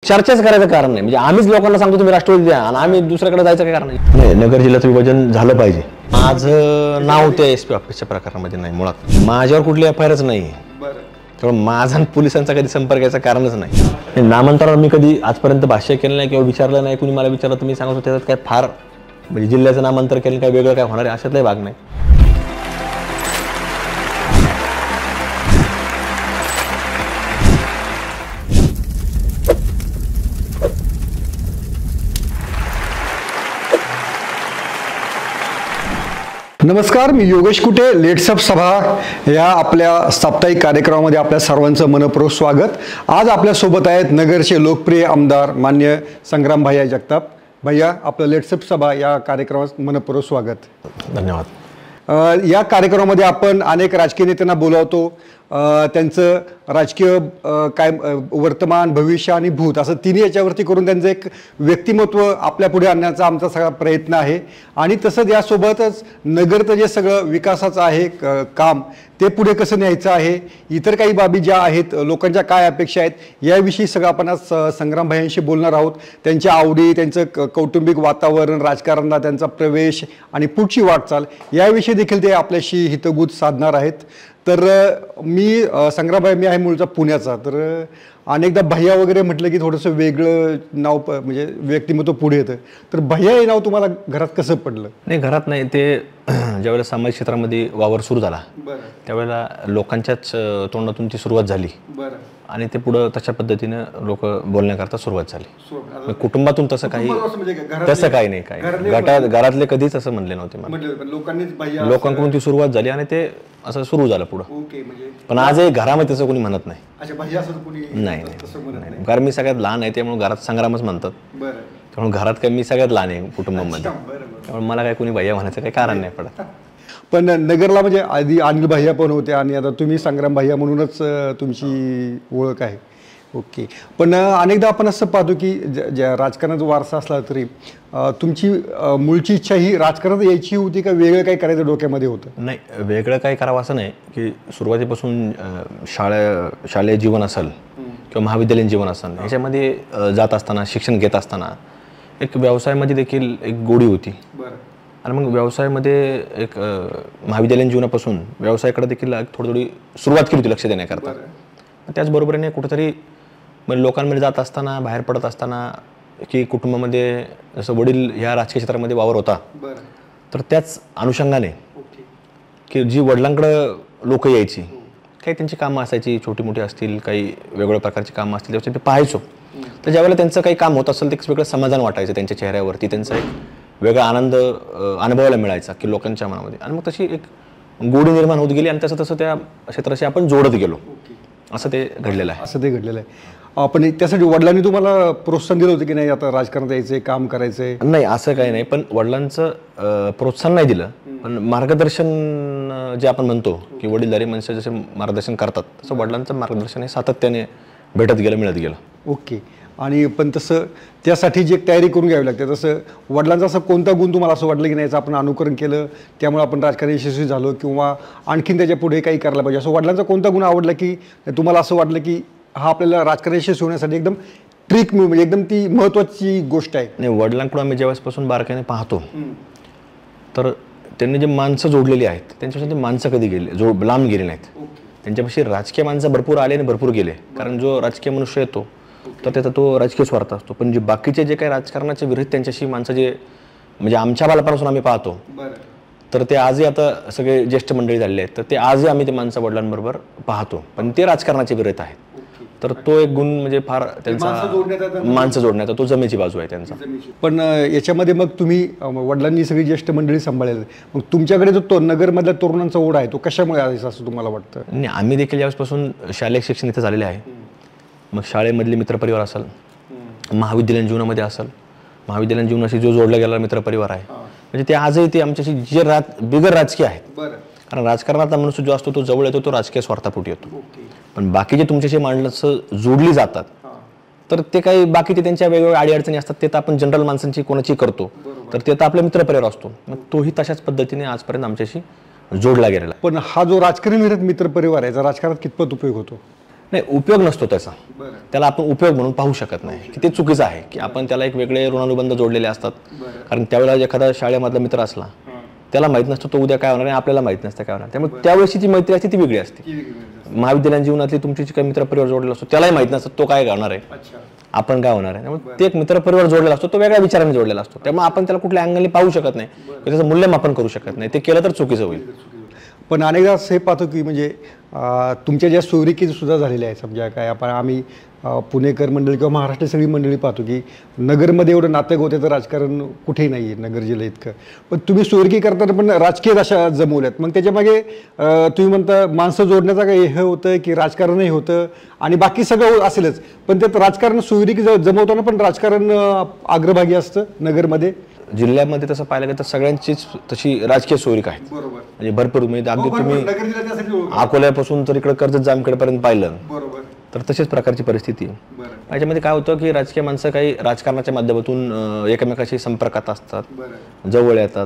चर्चाच करायचं कारण नाही. म्हणजे आम्हीच लोकांना सांगतो तुम्ही राष्ट्रवादी द्या आणि आम्ही दुसऱ्याकडे जायचं काही कारण नाही. नगर जिल्ह्याचं विभाजन झालं पाहिजे. माझं नाव त्या SP ऑफिसच्या प्रकारामध्ये नाही. मुळात माझ्यावर कुठली FIRच नाही. त्यामुळे माझा पोलिसांचा कधी संपर्क याचं कारणच नाही. नामांतरावर मी कधी आजपर्यंत भाष्य केलं नाही किंवा विचारलं नाही. कुणी मला विचारलं तर मी सांगतो त्याच्यात काय फार म्हणजे जिल्ह्याचं नामांतर केलं काय वेगळं काय होणार आहे अशातलाही भाग नाही. नमस्कार, मी योगेश कुटे. लेट्सअप सभा या आपल्या साप्ताहिक कार्यक्रमामध्ये आपल्या सर्वांचं मनपूर्वक स्वागत. आज आपल्यासोबत आहेत नगरचे लोकप्रिय आमदार मान्य संग्राम भैया जगताप. भैया, आपलं लेट्सअप सभा या कार्यक्रमात मनपूर्वक स्वागत. धन्यवाद. या कार्यक्रमामध्ये आपण अनेक राजकीय नेत्यांना बोलावतो. त्यांचं राजकीय काय वर्तमान, भविष्य आणि भूत असं तिन्ही याच्यावरती करून त्यांचं एक व्यक्तिमत्व आपल्या पुढे आणण्याचा आमचा सगळा प्रयत्न आहे. आणि तसंच यासोबतच नगरचं जे सगळं विकासाचं आहे काम ते पुढे कसं न्यायचं आहे, इतर काही बाबी ज्या आहेत, लोकांच्या काय अपेक्षा आहेत याविषयी सगळं आपण आज संग्राम भैयांशी बोलणार आहोत. त्यांच्या आवडी, त्यांचं कौटुंबिक वातावरण, राजकारणात त्यांचा प्रवेश आणि पुढची वाटचाल याविषयी देखील ते आपल्याशी हितगुज साधणार आहेत. तर मी संग्राम भाई, मी आहे मूळचा पुण्याचा. तर अनेकदा भैया वगैरे म्हटलं की थोडंसं वेगळं नाव म्हणजे व्यक्तिमत्व पुढे येतं. तर भैया हे नाव तुम्हाला घरात कसं पडलं? नाही, घरात नाही. ते ज्यावेळेला सामाजिक क्षेत्रामध्ये वावर सुरू झाला त्यावेळेला लोकांच्याच तोंडातून ती सुरुवात झाली आणि ते पुढं तशा पद्धतीनं लोक बोलण्याकरता सुरुवात झाली. कुटुंबातून तसं काही नाही. काय घरातले कधीच असं म्हणले नव्हते. लोकांकडून ती सुरुवात झाली आणि ते असं सुरू झालं पुढं. पण आजही घरामध्ये तसं कोणी म्हणत नाही. नाही, कारण मी सगळ्यात लहान आहे त्यामुळे घरात संग्रामच म्हणतात. त्यामुळे घरात काय मी सगळ्यात लहान आहे कुटुंबामध्ये, त्यामुळे मला काय कोणी भैया म्हणायचं काही कारण नाही पडत. पण नगरला म्हणजे आधी अनिल भैया पण होते आणि आता तुम्ही संग्राम भैया म्हणूनच तुमची ओळख आहे. ओके. पण अनेकदा आपण असं पाहतो की ज्या राजकारणाचा वारसा असला तरी तुमची मूळची इच्छा ही राजकारणात यायची होती का वेगळं काही करायचं डोक्यामध्ये होतं? नाही, वेगळं काही करावं असं नाही. की सुरुवातीपासून शालेय जीवन असेल किंवा महाविद्यालयीन जीवन असेल ह्याच्यामध्ये जात असताना, शिक्षण घेत असताना एक व्यवसायामध्ये देखील एक गोडी होती. आणि मग व्यवसायामध्ये एक महाविद्यालयीन जीवनापासून व्यवसायाकडे देखील थोडी सुरुवात केली होती लक्ष देण्याकरता. त्याचबरोबरीने कुठेतरी म्हणजे लोकांमध्ये जात असताना, बाहेर पडत असताना की कुटुंबामध्ये जसं वडील ह्या राजकीय क्षेत्रामध्ये वावर होता तर त्याच अनुषंगाने की जी वडिलांकडं लोक यायची, काही त्यांची कामं असायची, छोटी मोठी असतील, काही वेगवेगळ्या प्रकारची कामं असतील, त्याच्यात ते पाहायचो. तर ज्यावेळेला त्यांचं काही काम होत असेल ते वेगळं समाधान वाटायचं त्यांच्या चेहऱ्यावरती, त्यांचा एक वेगळा आनंद अनुभवायला मिळायचा की लोकांच्या मनामध्ये. आणि मग तशी एक गोडी निर्माण होत गेली आणि तसं तसं त्या क्षेत्राशी आपण जोडत गेलो. असं ते घडलेलं आहे. पण त्यासाठी वडिलांनी तुम्हाला प्रोत्साहन दिलं होतं की नाही आता राजकारणात यायचंय, काम करायचंय? नाही, असं काही नाही. पण वडिलांचं प्रोत्साहन नाही दिलं, पण मार्गदर्शन जे आपण म्हणतो की वडीलधारी माणसं जसे मार्गदर्शन करतात तसं वडिलांचं मार्गदर्शन हे सातत्याने भेटत गेलं, मिळत गेलं. ओके. आणि पण तसं त्यासाठी जी एक तयारी करून घ्यावी लागते, तसं वडिलांचा असं कोणता गुण तुम्हाला असं वाटलं की नाही याचं आपण अनुकरण केलं त्यामुळे आपण राजकारणी यशस्वी झालो किंवा आणखीन त्याच्या पुढे काही करायला पाहिजे, असं वडिलांचा कोणता गुण आवडला की तुम्हाला असं वाटलं की हा आपल्याला राजकारण यशस्वी होण्यासाठी एकदम ट्रिक म्हणजे एकदम ती महत्त्वाची गोष्ट आहे? नाही, वडिलांकडून आम्ही जेव्हापासून बारकाईने पाहतो तर त्यांनी जे माणसं जोडलेली आहेत त्यांच्यापासून ते माणसं कधी गेले लांब गेले नाहीत. त्यांच्यापाशी राजकीय माणसं भरपूर आले आणि भरपूर गेले, कारण जो राजकीय मनुष्य येतो तर त्याचा तो राजकीय स्वार्थ असतो. पण जे बाकीचे जे काही राजकारणाचे विरुद्ध त्यांच्याशी माणसं जे म्हणजे आमच्या बालपणापासून आम्ही पाहतो तर ते आजही आता सगळे ज्येष्ठ मंडळी झालेले आहेत तर ते आजही आम्ही ते माणसं वडिलांबरोबर पाहतो, पण ते राजकारणाचे विरुद्ध आहेत. तर तो एक गुण म्हणजे फार त्यांचा माणसं जोडण्याचा तो जमेची बाजू आहे त्यांचा. पण याच्यामध्ये मग तुम्ही वडिलांनी सगळी ज्येष्ठ मंडळी सांभाळेल, मग तुमच्याकडे जो तो नगरमधल्या तरुणांचा ओढा आहे तो कशामुळे आहे असं तुम्हाला वाटतं? नाही, आम्ही देखील यावेळेपासून शालेय शिक्षण इथे झालेले आहे. मग शाळेमधले मित्रपरिवार असेल, महाविद्यालयीन जीवनामध्ये असेल, महाविद्यालयीन जीवनाशी जो जोडला गेलेला मित्रपरिवार आहे म्हणजे ते आजही ते आमच्याशी जे बिगर राजकीय आहेत. कारण राजकारणातला मनुष्य जो असतो तो जवळ येतो तो राजकीय स्वार्थापोटी येतो. पण बाकीचे तुमच्याशी माणसं जोडली जातात तर ते काही बाकीचे त्यांच्या वेगवेगळ्या अडीअडचणी असतात ते तर आपण जनरल माणसांची कोणाची करतो तर ते तर आपला मित्रपरिवार असतो. मग तोही तशाच पद्धतीने आजपर्यंत आमच्याशी जोडला गेलेला. पण हा जो राजकारणी मित्रपरिवार आहे राजकारणात कितपत उपयोग होतो? नाही, उपयोग नसतो त्याचा. त्याला आपण उपयोग म्हणून पाहू शकत नाही की ते चुकीचं आहे, की आपण त्याला एक वेगळे ऋणानुबंध जोडलेले असतात. कारण त्यावेळेला एखादा शाळेमधला मित्र असला त्याला माहित नसतो तो उद्या काय होणार आणि आपल्याला माहित नसतं काय होणार. त्यामुळे त्यावेळेची जी मैत्री असते ती वेगळी असते. महाविद्यालयीन जीवनातली तुमची जी काही मित्रपरिवार जोडलेला असतो त्यालाही माहित नसतं तो काय करणार आहे, आपण काय होणार आहे. त्यामुळे ते एक मित्रपरिवार जोडलेला असतो, तो वेगळ्या विचाराने जोडलेला असतो. त्यामुळे आपण त्याला कुठल्या अँगलने पाहू शकत नाही, त्याचं मूल्यमापन करू शकत नाही. ते केलं तर चुकीचं होईल. पण अनेकदा असं हे पाहतो की म्हणजे तुमच्या ज्या सोयरिकी सुद्धा झालेल्या आहेत, समजा काय आम्ही पुणेकर मंडळी किंवा महाराष्ट्र सगळी मंडळी पाहतो की नगरमध्ये एवढं नातं गोत्याचं राजकारण कुठेही नाही आहे नगर जिल्हा इतकं. पण तुम्ही सोयरिकी करताना पण राजकीय अशा जमवल्यात. मग त्याच्यामागे तुम्ही म्हणता माणसं जोडण्याचं काही हे होतं की राजकारणही होतं आणि बाकी सगळं असेलच, पण त्यात राजकारण सोयरिकी जमवताना पण राजकारण अग्रभागी असतं नगरमध्ये. जिल्ह्यामध्ये तसं पाहिलं गेलं तर सगळ्यांचीच तशी राजकीय सोयरीक आहे. म्हणजे भरपूर म्हणजे अगदी तुम्ही अकोल्यापासून तर इकडे कर्जत जामखेडपर्यंत पाहिलं तर तशाच प्रकारची परिस्थिती आहे. याच्यामध्ये काय होतं की राजकीय माणसं काही राजकारणाच्या माध्यमातून एकमेकाशी संपर्कात असतात, जवळ येतात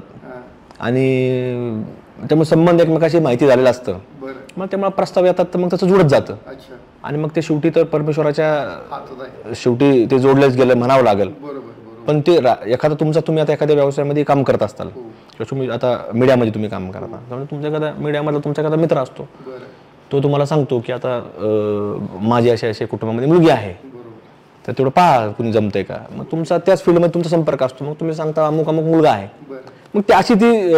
आणि त्यामुळे संबंध एकमेकाशी माहिती झालेलं असतं. मग त्यामुळे प्रस्ताव येतात तर मग त्याचं जुळत जातं आणि मग ते शेवटी तर परमेश्वराच्या शेवटी ते जोडलेच गेलं म्हणावं लागेल. पण ते एखादा तुम्ही आता एखाद्या व्यवसायामध्ये काम करत असताल किंवा तुम्ही आता मीडियामध्ये तुम्ही काम करता, त्यामुळे तुमच्या एखादा मीडियामधला तुमचा एखादा मित्र असतो, तो तुम्हाला सांगतो की आता माझी अशा कुटुंबामध्ये मुलगी आहे तर तेवढं पहा कुणी जमतंय का. मग तुमचा त्याच फील्डमध्ये तुमचा संपर्क असतो, मग तुम्ही सांगता अमुक अमुक मुलगा आहे. मग ती अशी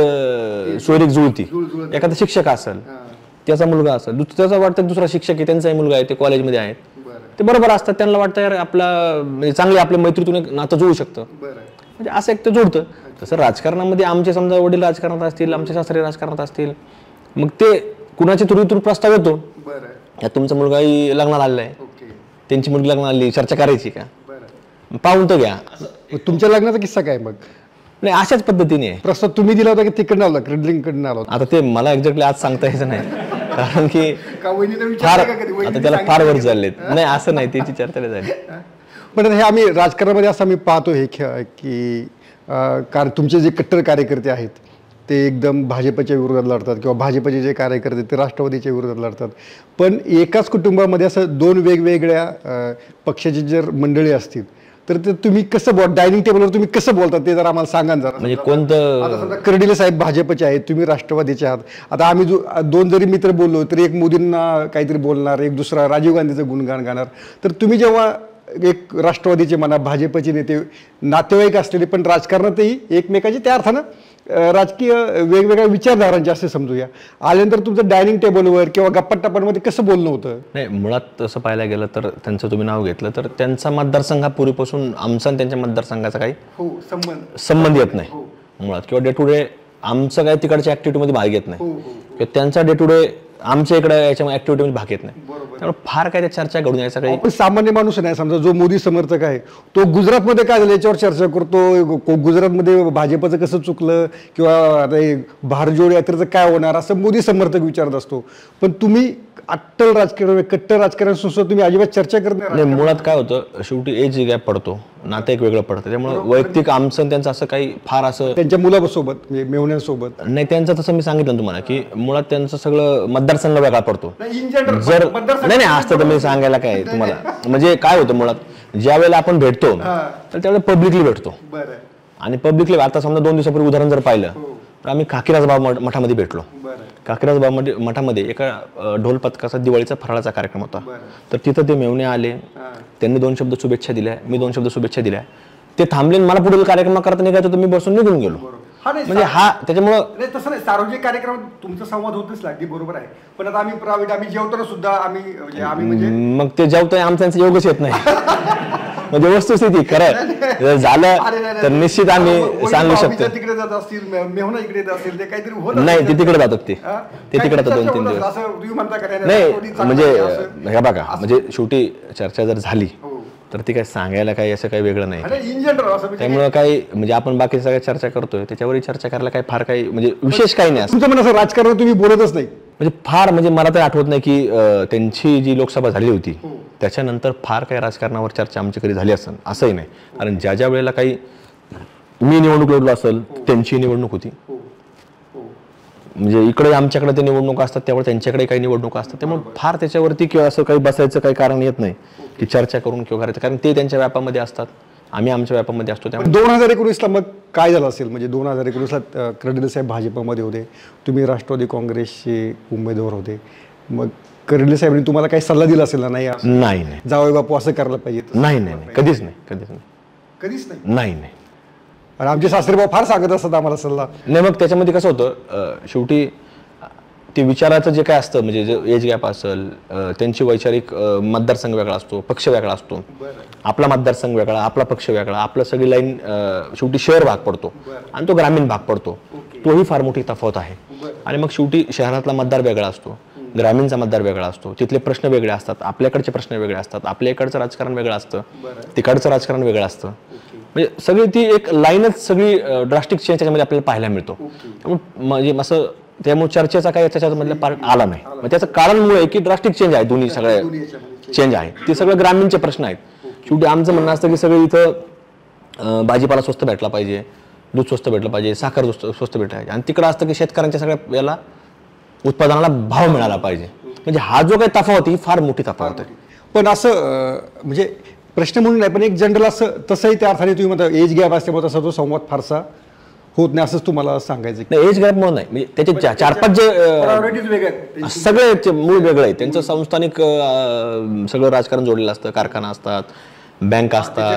ती सोयरीक जुळती. एखादा शिक्षक असेल त्याचा मुलगा असेल, त्याचा वाटतं दुसरा शिक्षक आहे त्यांचाही मुलगा आहे, ते कॉलेजमध्ये आहेत, ते बरोबर असतात. त्यांना वाटतं यार आपला म्हणजे चांगले आपल्या मैत्रीतून एक नातं जुळू शकतं, म्हणजे असं एक ते जुळतं. तसं राजकारणामध्ये आमचे समजा वडील राजकारणात असतील, आमचे सासरे राजकारणात असतील, मग ते कुणाच्या तुरीतून प्रस्ताव येतो या तुमचा मुलगाही लग्नाला आलेला आहे, त्यांची मुलगी लग्नाला आली, चर्चा करायची का, पाहून तर घ्या. तुमच्या लग्नाचा किस्सा काय मग? नाही, अशाच पद्धतीने आहे. प्रस्ताव तुम्ही दिला होता की तिकडनं आला, क्रेडलिंगकडनं आला? आता ते मला एक्झॅक्टली आज सांगता यायचं नाही, कारण की फार आता त्याला फार वर्ष झालेत. नाही असं नाही, त्याची चर्चा झाली. पण हे आम्ही राजकारणामध्ये असं आम्ही पाहतो हे की तुमचे जे कट्टर कार्यकर्ते आहेत ते एकदम भाजपच्या विरोधात लढतात किंवा भाजपचे जे कार्यकर्ते ते राष्ट्रवादीच्या विरोधात लढतात. पण एकाच कुटुंबामध्ये असं दोन वेगवेगळ्या पक्षाची जर मंडळी असतील तर ते तुम्ही कसं डायनिंग टेबलवर तुम्ही कसं बोलतात ते जरा आम्हाला सांगा जरा. म्हणजे कोणतं? कर्डिले साहेब भाजपचे आहेत, तुम्ही राष्ट्रवादीचे आहात. आता आम्ही दोन जरी मित्र बोललो तरी एक मोदींना काहीतरी बोलणार, एक दुसरा राजीव गांधीचं गुणगान गाणार. तर तुम्ही जेव्हा एक राष्ट्रवादीचे म्हणा भाजपचे नेते नातेवाईक असलेले पण राजकारणातही एकमेकाचे त्या अर्थानं राजकीय वेगवेगळ्या विचारधारांचे असे समजूया, आल्यानंतर तुमचं डायनिंग टेबलवर किंवा गप्पा-टप्पांमध्ये कसं बोलणं होतं? नाही, मुळात तसं पाहायला गेलं तर त्यांचं तुम्ही नाव घेतलं तर त्यांचा मतदारसंघ हा पूर्वीपासून आमचा आणि त्यांच्या मतदारसंघाचा काही संबंध येत नाही मुळात, किंवा डे टू डे आमचं काही तिकडच्या ऍक्टिव्हिटीमध्ये भाग घेत नाही किंवा त्यांचा डे टू डे आमच्या इकडे याच्या ऍक्टिव्हिटीमध्ये भाग घेत नाही. त्यामुळे फार काय त्या चर्चा घडून यायचा काही सामान्य माणूस नाही. समजा जो मोदी समर्थक आहे तो गुजरातमध्ये काय झालं याच्यावर चर्चा करतो, गुजरातमध्ये भाजपचं कसं चुकलं किंवा भारत जोडो यात्रेचं काय होणार असं मोदी समर्थक विचारत असतो. पण तुम्ही अट्टल राजकारण कट्टर राजकारण सुद्धा तुम्ही अजिबात चर्चा करत नाही. मुळात काय होतं शेवटी एज गॅप पडतो, नातं एक वेगळं पडतं. त्यामुळे वैयक्तिक आमचं त्यांचं असं काही फार असं त्यांच्या मुलासोबत मेवण्यांसोबत नाही. त्यांचं तसं मी सांगितलं तुम्हाला की मुळात त्यांचं सगळं मतदारसंघ वेगळा पडतो. जर नाही असतं तर मी सांगायला काय तुम्हाला, म्हणजे काय होतं मुळात ज्या वेळेला आपण भेटतो तर त्यावेळेला पब्लिकली भेटतो आणि पब्लिकली. आता समजा 2 दिवसापूर्वी उदाहरण जर पाहिलं तर आम्ही काकीराजबाब मठामध्ये भेटलो. काकीराजबाब मठामध्ये एका ढोल पथकाचा दिवाळीचा फराळाचा कार्यक्रम होता. तर तिथं ते मेवणे आले, त्यांनी 2 शब्द शुभेच्छा दिल्या, मी 2 शब्द शुभेच्छा दिल्या. ते थांबले, मला पुढील कार्यक्रम करता निघायचं तर मी बसून निघून गेलो. म्हणजे हा त्याच्यामुळं तसं नाही. सार्वजनिक कार्यक्रम तुमचा संवाद होतच लागते, बरोबर आहे. पण आता आम्ही प्रायव्हेट आम्ही जेवताना सुद्धा आम्ही म्हणजे मग ते जेवतोय आमचं योगच येत नाही. म्हणजे वस्तुस्थिती खरं झालं तर निश्चित आम्ही सांगू शकतो. तिकडे जात असतील, मेहना इकडे जात असतील, ते काहीतरी होत नाही. ते तिकडे जातात, ते तिकडे जातात 2-3 दिवस. नाही म्हणजे हे बघा, म्हणजे शेवटी चर्चा जर झाली तर ती काय सांगायला काही असं काही वेगळं नाही. त्यामुळे काही म्हणजे आपण बाकी सगळ्या चर्चा करतोय त्याच्यावरही चर्चा करायला काही फार काही म्हणजे विशेष काही नाही. तुमचं म्हणणं राजकारण तुम्ही बोलतच नाही म्हणजे फार, म्हणजे मला तर आठवत नाही की त्यांची जी लोकसभा झाली होती त्याच्यानंतर फार काही राजकारणावर चर्चा आमची कधी झाली असेल असंही नाही. कारण ज्या वेळेला काही मी निवडणूक लढलो असेल त्यांची निवडणूक होती, म्हणजे इकडे आमच्याकडे ते निवडणुका असतात त्यामुळे त्यांच्याकडे काही निवडणुका असतात, त्यामुळे फार त्याच्यावरती किंवा असं काही बसायचं काही कारण येत नाही की चर्चा करून किंवा करायचं, कारण ते त्यांच्या व्यापामध्ये असतात, आम्ही आमच्या व्यापामध्ये असतो. त्यामुळे 2019ला मग काय झालं असेल? म्हणजे 2019ला कर्डिले साहेब भाजपमध्ये होते, तुम्ही राष्ट्रवादी काँग्रेसचे उमेदवार होते, मग कर्डिले साहेबांनी तुम्हाला काही सल्ला दिला असेल ना, नाही नाही नाही जावई बापू असं करायला पाहिजे? नाही नाही नाही, कधीच नाही, कधीच नाही, कधीच नाही. नाही नाही. आणि आमचे सासरेबाऊ फार सांगत असतात आम्हाला सल्ला. नाही, मग त्याच्यामध्ये कसं होतं, शेवटी ते विचाराचं जे काय असतं, म्हणजे जे एज गॅप असेल, त्यांची वैचारिक मतदारसंघ वेगळा असतो, पक्ष वेगळा असतो, आपला मतदारसंघ वेगळा, आपला पक्ष वेगळा, आपलं सगळी लाईन शेवटी शहर भाग पडतो आणि तो ग्रामीण भाग पडतो, तोही फार मोठी तफावत आहे. आणि मग शेवटी शहरातला मतदार वेगळा असतो, ग्रामीणचा मतदार वेगळा असतो, तिथले प्रश्न वेगळे असतात, आपल्याकडचे प्रश्न वेगळे असतात, आपल्या इकडचं राजकारण वेगळं असतं, तिकडचं राजकारण वेगळं असतं, म्हणजे सगळी ती एक लाईनच सगळी ड्रास्टिक चेंज त्याच्यामध्ये आपल्याला पाहायला मिळतो. म्हणजे असं त्यामुळे चर्चेचा काही त्याच्यामधला पार्ट आला नाही. मग त्याचं कारण मुळे आहे की ड्रास्टिक चेंज आहे, दोन्ही सगळ्या चेंज आहे, ते सगळं ग्रामीणचे प्रश्न आहेत. शेवटी आमचं म्हणणं असतं की सगळं इथं भाजीपाला स्वस्त भेटला पाहिजे, दूध स्वस्त भेटलं पाहिजे, साखर स्वस्त भेटला पाहिजे, आणि तिकडं असतं की शेतकऱ्यांच्या सगळ्या याला उत्पादनाला भाव मिळाला पाहिजे. म्हणजे हा जो काही तफावत ही फार मोठी तफावत आहे. पण असं म्हणजे प्रश्न म्हणून नाही, पण एक जनरल असं तसंही त्या अर्थाने तुम्ही म्हणता एज गॅप असल्यामुळे तसा तो संवाद फारसा होत नाही असंच तुम्हाला सांगायचं. नाही, एज गॅप म्हणून नाही, म्हणजे त्याचे 4-5 जे सगळे मूळ वेगळं आहे, त्यांचं संस्थानिक सगळं राजकारण जोडलेलं असतं, कारखाना असतात, बँक असतात,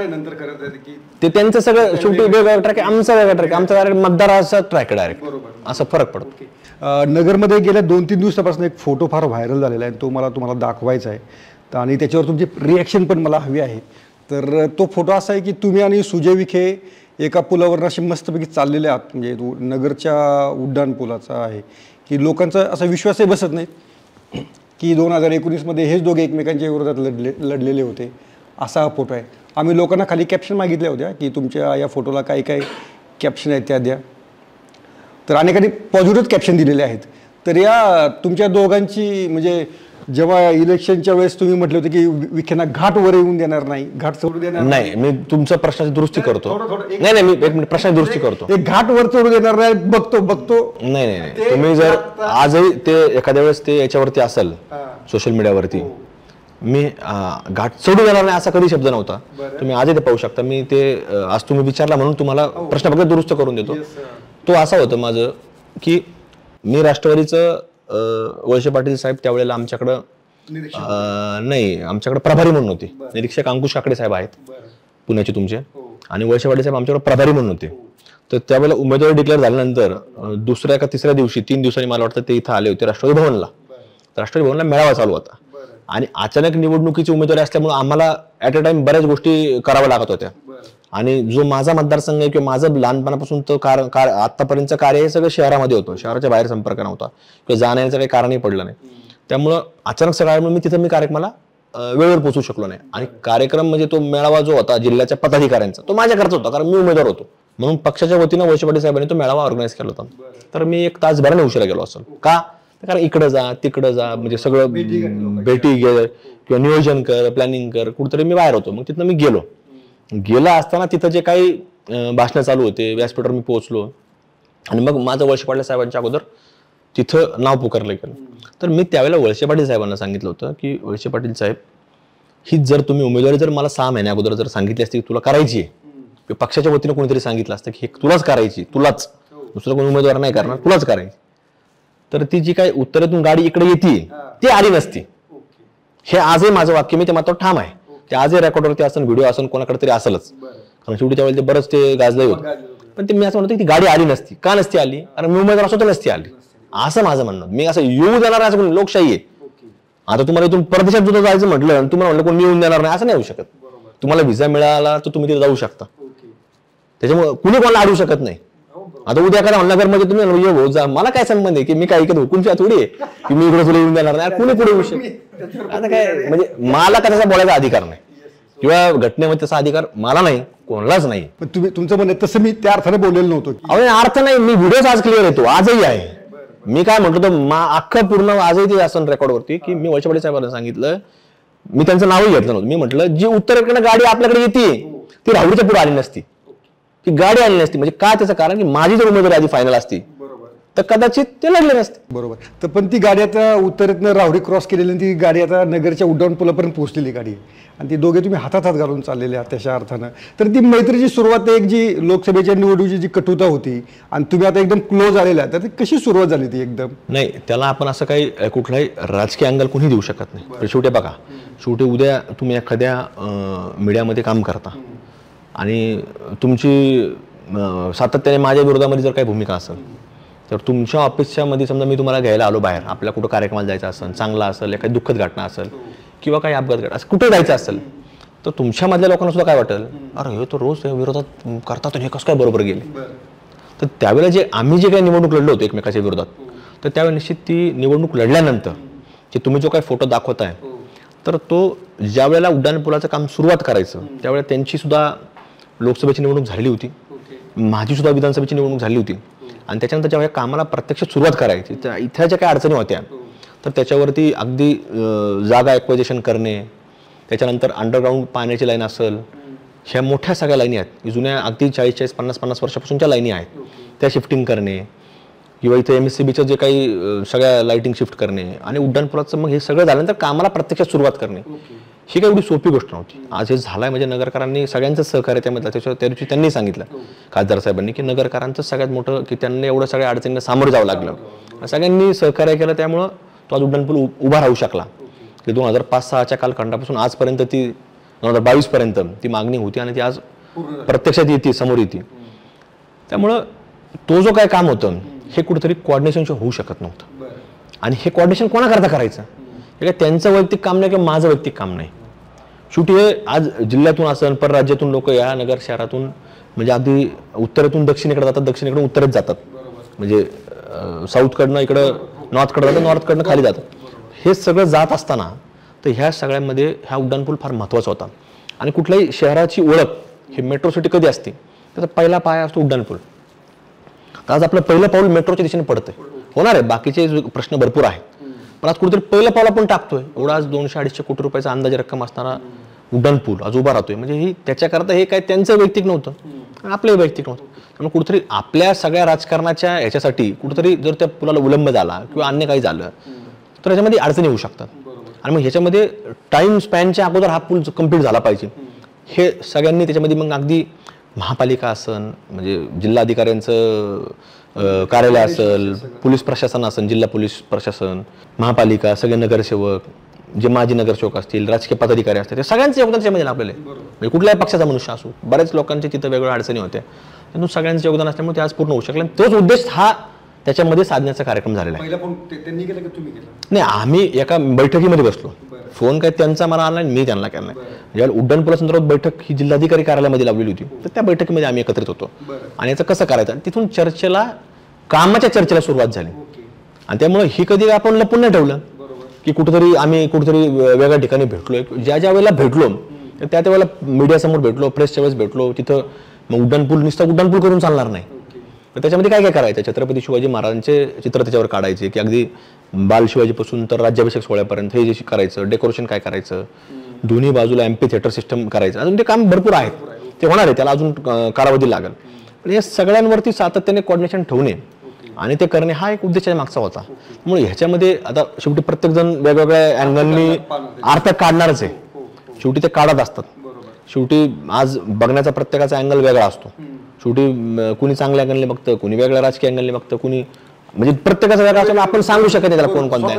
ते त्यांचं सगळं शेवटी वेगळा ट्रॅक आहे, आमचा वेगळा ट्रॅक, आमचा डायरेक्ट मतदाराचा ट्रॅक डायरेक्ट, असं फरक पडतो. नगरमध्ये गेल्या 2-3 दिवसापासून एक फोटो फार व्हायरल झालेला आहे, तो मला तुम्हाला दाखवायचा आहे, आणि त्याच्यावर तुमची रिॲक्शन पण मला हवी आहे. तर तो फोटो असा आहे की तुम्ही आणि सुजय विखे एका पुलावर असे मस्तपैकी चाललेले आहात, म्हणजे नगरच्या उड्डाण पुलाचा आहे, की लोकांचा असा विश्वासही बसत नाही की 2019मध्ये हेच दोघे एकमेकांच्या विरोधात लढलेले होते. असा हा फोटो आहे. आम्ही लोकांना खाली कॅप्शन मागितल्या होत्या की तुमच्या या फोटोला काही काही कॅप्शन आहेत त्या द्या, तर अनेकांनी पॉझिटिव्ह कॅप्शन दिलेले आहेत. तर या तुमच्या दोघांची म्हणजे जेव्हा इलेक्शनच्या वेळेस तुम्ही म्हटले होते की विखेंना घाट वर येऊन देणार नाही, घाट चढू देणार नाही, मी तुमच्या प्रश्नाची दुरुस्ती करतो. नाही नाही, मी एक मिनिट प्रश्नाची दुरुस्ती करतो. एक घाट वर चढू देणार नाही, बघतो. नाही नाही नाही, तुम्ही जर आजही ते एखाद्या वेळेस ते याच्यावरती असेल सोशल मीडियावरती, मी घाट चढू देणार नाही असा कधी शब्द नव्हता. तुम्ही आजही ते पाहू शकता. मी ते आज तुम्ही विचारला म्हणून तुम्हाला प्रश्न फक्त दुरुस्त करून देतो. तो असा होतं माझं की मी राष्ट्रवादीचं वळसे पाटील साहेब त्यावेळेला आमच्याकडं नाही, आमच्याकडे प्रभारी म्हणून होते. निरीक्षक अंकुश काकडे साहेब आहेत पुण्याचे तुमचे, आणि वळसे पाटील साहेब आमच्याकडे प्रभारी म्हणून होते. तर त्यावेळेला उमेदवारी डिक्लेअर झाल्यानंतर दुसऱ्या का तिसऱ्या दिवशी 3 दिवसांनी मला वाटतं ते इथं आले होते राष्ट्रवादी भवनला. राष्ट्रवादी भवनला मेळावा चालू होता, आणि अचानक निवडणुकीची उमेदवारी असल्यामुळे आम्हाला ॲट अ टाइम बऱ्याच गोष्टी कराव्या लागत होत्या. आणि जो माझा मतदारसंघ आहे किंवा माझं लहानपणापासून तर आतापर्यंतचं कार्य हे सगळं शहरामध्ये होतं, शहराच्या बाहेर संपर्क नव्हता किंवा जाण्याचं काही कारणही पडलं नाही. त्यामुळं अचानक सगळ्यामुळे मी कार्यक्रमाला वेळेवर पोहोचू शकलो नाही. आणि कार्यक्रम म्हणजे तो मेळावा जो होता जिल्ह्याच्या पदाधिकाऱ्यांचा, तो माझ्याकडचा होता, कारण मी उमेदवार होतो. म्हणून पक्षाच्या वतीनं वळसे पाटील साहेबांनी तो मेळावा ऑर्गनाईज केला होता. तर मी 1 तासभराने उशिरा गेलो असेल. का? कारण इकडं जा तिकडं जा, म्हणजे सगळं भेटी घे किंवा नियोजन कर, प्लॅनिंग कर, कुठेतरी मी बाहेर होतो. मग तिथनं मी गेला असताना तिथं जे काही भाषणं चालू होते, व्यासपीठावर मी पोहोचलो, आणि मग माझं वळसे पाटील साहेबांच्या अगोदर तिथं नाव पुकारलं गेलं. तर मी त्यावेळेला वळसे पाटील साहेबांना सांगितलं होतं की वळसे पाटील साहेब, ही जर तुम्ही उमेदवारी जर मला 6 महिन्या अगोदर जर सांगितली असती की तुला करायची आहे, पक्षाच्या वतीनं कोणीतरी सांगितलं असतं की हे तुलाच करायची, तुलाच, दुसरं कोणी उमेदवार नाही करणार, तुलाच करायची, तर ती जी काही उत्तरेतून गाडी इकडे येते ती आली नसती. हे आजही माझं वाक्य, मी ते मात्र ठाम आहे. ते आजही रेकॉर्डवरती असेल, व्हिडिओ असेल, कोणाकडे तरी असेलच, कारण शेवटी त्यावेळेला ते बरंच ते गाजलंही होतं. पण ते मी असं म्हणतो की ती गाडी आली नसती. का नसती आली? कारण मी उमेदवार असतो तर नसती आली, असं माझं म्हणणं. मी असं येऊ देणार असं कोणी, लोकशाही आहे. आता तुम्हाला इथून परदेशात सुद्धा जायचं म्हटलं आणि तुम्हाला म्हटलं कोणी येऊन देणार नाही, असं नाही होऊ शकत. तुम्हाला व्हिसा मिळाला तर तुम्ही तिथे जाऊ शकता, त्याच्यामुळे कुणी कोणाला अडवू शकत नाही. आता उद्या एखाद्या अहमदनगरमध्ये तुम्ही ये भाऊ जा, मला काय संबंध आहे की मी काय इकडे हुकुमशा थोडी आहे की मी इकडे तुला येऊन देणार नाही, कुणी पुढे येऊ शकत. आता काय म्हणजे मला का त्याचा बोलायचा अधिकार नाही किंवा घटनेमध्ये तसा अधिकार मला नाही, कोणालाच नाही. पण तुमचं म्हणणं तसं मी त्या अर्थाने बोललेलो नव्हतो. अर्थ नाही, मी व्हिडिओ आज क्लिअर येतो, आजही आहे. मी काय म्हटलं तर अख्खं पूर्ण आजही ते असं रेकॉर्डवरती की मी वळसे पाटील साहेबांना सांगितलं, मी त्यांचं नावही घेतलं नव्हतं. मी म्हटलं जी उत्तरेकडनं गाडी आपल्याकडे येते ती राहुरीच्या पुढे आली नसती, ती गाडी आली नसती. म्हणजे काय त्याचं कारण की माझी जर उमेदवारी आधी फायनल असती तर कदाचित ते लढले नसते. बरोबर. तर पण ती गाडी आता उत्तरेतनं राहुरी क्रॉस केलेली आणि ती गाडी आता नगरच्या उड्डाणपुलापर्यंत पोहोचलेली गाडी आहे आणि ती दोघे तुम्ही हातात हात घालून चाललेले आहात त्याच्या अर्थानं. तर ती मैत्रीची सुरुवात एक जी लोकसभेच्या निवडणुकीची जी कटुता होती आणि तुम्ही आता एकदम क्लोज आलेला तर ती कशी सुरुवात झाली ती एकदम? नाही, त्याला आपण असं काही कुठलाही राजकीय अँगल कोणी देऊ शकत नाही. पण शेवटी बघा, शेवटी उद्या तुम्ही एखाद्या मीडियामध्ये काम करता आणि तुमची सातत्याने माझ्या विरोधामध्ये जर काही भूमिका असेल तर तुमच्या ऑफिसच्या मध्ये समजा मी तुम्हाला घ्यायला आलो बाहेर, आपल्या कुठं कार्यक्रमाला जायचं असेल, चांगला असेल, एखादी दुःखद घटना असेल किंवा काही अपघात घडला असं कुठे जायचं असेल तर तुमच्यामधल्या लोकांना सुद्धा काय वाटेल, अरे हे तो रोज विरोधात करतात हे कसं काय बरोबर गेले. तर त्यावेळेला आम्ही जे काही निवडणूक लढलो होतो एकमेकाच्या विरोधात, तर त्यावेळेला निश्चित ती निवडणूक लढल्यानंतर की तुम्ही जो काही फोटो दाखवताय तर तो ज्या वेळेला उड्डाणपुलाचं काम सुरुवात करायचं त्यावेळेला त्यांची सुद्धा लोकसभेची निवडणूक झालेली होती, माझी सुद्धा विधानसभेची निवडणूक झाली होती आणि त्याच्यानंतर जेव्हा कामाला प्रत्यक्ष सुरुवात करायची त्या इथल्या ज्या काही अडचणी होत्या तर त्याच्यावरती अगदी जागा एक्वायझेशन करणे, त्याच्यानंतर अंडरग्राऊंड पाण्याची लाईन असेल, ह्या मोठ्या सगळ्या लाईनी आहेत जुन्या अगदी 40-40, 50-50 वर्षापासूनच्या लाईनी आहेत त्या शिफ्टिंग करणे किंवा इथे MSCBचं जे काही सगळ्या लाईटिंग शिफ्ट करणे आणि उड्डाणपुलाचं मग हे सगळं झाल्यानंतर कामाला प्रत्यक्ष सुरुवात करणे ही काही एवढी सोपी गोष्ट नव्हती. आज हे झालंय म्हणजे नगरकरांनी सगळ्यांचं सहकार्य त्यामध्ये त्या दिवशी त्यांनी सांगितलं खासदार साहेबांनी की नगरकरांचं सगळ्यात मोठं की त्यांना एवढं सगळ्या अडचणींना सामोरं जावं लागलं, सगळ्यांनी सहकार्य केलं त्यामुळं तो आज उड्डाणपूल उभा राहू शकला. की 2005-06च्या कालखंडापासून आजपर्यंत ती 2022 पर्यंत ती मागणी होती आणि ती आज प्रत्यक्षात येते, समोर येते. त्यामुळं तो जो काय काम होतं हे कुठेतरी कोऑर्डिनेशन होऊ शकत नव्हतं आणि हे कोऑर्डिनेशन कोणाकरता करायचं, हे काय त्यांचं वैयक्तिक काम नाही किंवा माझं वैयक्तिक काम नाही. शेवटी हे आज जिल्ह्यातून असेल परराज्यातून लोक या नगर शहरातून म्हणजे अगदी उत्तरेतून दक्षिणेकडे जातात, दक्षिणेकडून उत्तरेत जातात, म्हणजे साऊथकडनं इकडं नॉर्थकडे जातात, नॉर्थकडनं खाली जातात. हे सगळं जात असताना तर ह्या सगळ्यामध्ये ह्या उड्डाणपूल फार महत्त्वाचा होता. आणि कुठल्याही शहराची ओळख ही मेट्रो सिटी कधी असते त्याचा पहिला पाया असतो उड्डाणपूल. तर आज आपलं पहिलं पाऊल मेट्रोच्या दिशेने पडतंय, होणार आहे बाकीचे प्रश्न भरपूर आहेत पण आज कुठेतरी पहिलं पाऊल आपण टाकतोय. एवढा आज 200-250 कोटी रुपयाचा अंदाजे रक्कम असणारा उड्डाणपूल आज उभा राहतोय म्हणजे ही त्याच्याकरता हे काय त्यांचं वैयक्तिक नव्हतं, आपलंही वैयक्तिक नव्हतं. त्यामुळे कुठेतरी आपल्या सगळ्या राजकारणाच्या ह्याच्यासाठी कुठेतरी जर त्या पुलाला विलंब झाला किंवा अन्य काही झालं तर याच्यामध्ये अडचणी होऊ शकतात आणि मग ह्याच्यामध्ये टाइम स्पॅनच्या अगोदर हा पूल कम्प्लीट झाला पाहिजे हे सगळ्यांनी त्याच्यामध्ये मग अगदी महापालिका असेल म्हणजे जिल्हाधिकाऱ्यांचं कार्यालय असेल, पोलीस प्रशासन असेल, जिल्हा पोलीस प्रशासन, महापालिका, सगळे नगरसेवक, जे माजी नगरसेवक असतील, राजकीय पदाधिकारी असतील, ते सगळ्यांचं योगदान त्याच्यामध्ये लाभलेलं आहे. म्हणजे कुठल्याही पक्षाचा मनुष्य असो, बऱ्याच लोकांचे तिथं वेगवेगळ्या अडचणी होत्या, त्यातून सगळ्यांचं योगदान असल्यामुळे ते आज पूर्ण होऊ शकले. तोच उद्देश हा त्याच्यामध्ये साधण्याचा कार्यक्रम झालेला आहे. नाही, आम्ही एका बैठकीमध्ये बसलो, फोन काय त्यांचा मला आला मी त्यांना केला नाही. ज्यावेळेला उड्डाणपुलासंदर्भात बैठक ही जिल्हाधिकारी कार्यालयामध्ये लावलेली होती तर त्या बैठकीमध्ये आम्ही एकत्रित होतो आणि याचं कसं करायचं तिथून कामाच्या चर्चेला सुरुवात झाली. आणि त्यामुळे ही कधी आपण लपून नाही ठेवलं की आम्ही कुठेतरी वेगळ्या ठिकाणी भेटलोय. ज्या वेळेला भेटलो त्या वेळेला मीडियासमोर भेटलो, प्रेसच्या वेळेस भेटलो, तिथं मग उड्डाणपूल करून चालणार नाही. तर त्याच्यामध्ये काय काय करायचं, छत्रपती शिवाजी महाराजांचे चित्र त्याच्यावर काढायचे की अगदी बाल शिवाजीपासून तर राज्याभिषेक सोहळ्यापर्यंत हे जे करायचं, डेकोरेशन काय करायचं, दोन्ही बाजूला एम्पी थिएटर सिस्टम करायचं, अजून ते काम भरपूर आहेत, ते होणार आहे, त्याला अजून कालावधी लागेल. पण या सगळ्यांवरती सातत्याने कोऑर्डिनेशन ठेवणे आणि ते करणे हा एक उद्देशाच्या मागचा होता. त्यामुळे ह्याच्यामध्ये आता शेवटी प्रत्येक जण वेगवेगळ्या अँगलनी अर्थ काढणारच आहे, शेवटी ते काढत असतात. शेवटी आज बघण्याचा प्रत्येकाचा अँगल वेगळा असतो. शेवटी कुणी चांगल्या अँगलने बघतं, कुणी वेगळ्या राजकीय अँगलने बघतं, कुणी म्हणजे प्रत्येकाचा वेगळा असतो, आपण सांगू शकत नाही त्याला कोणत्या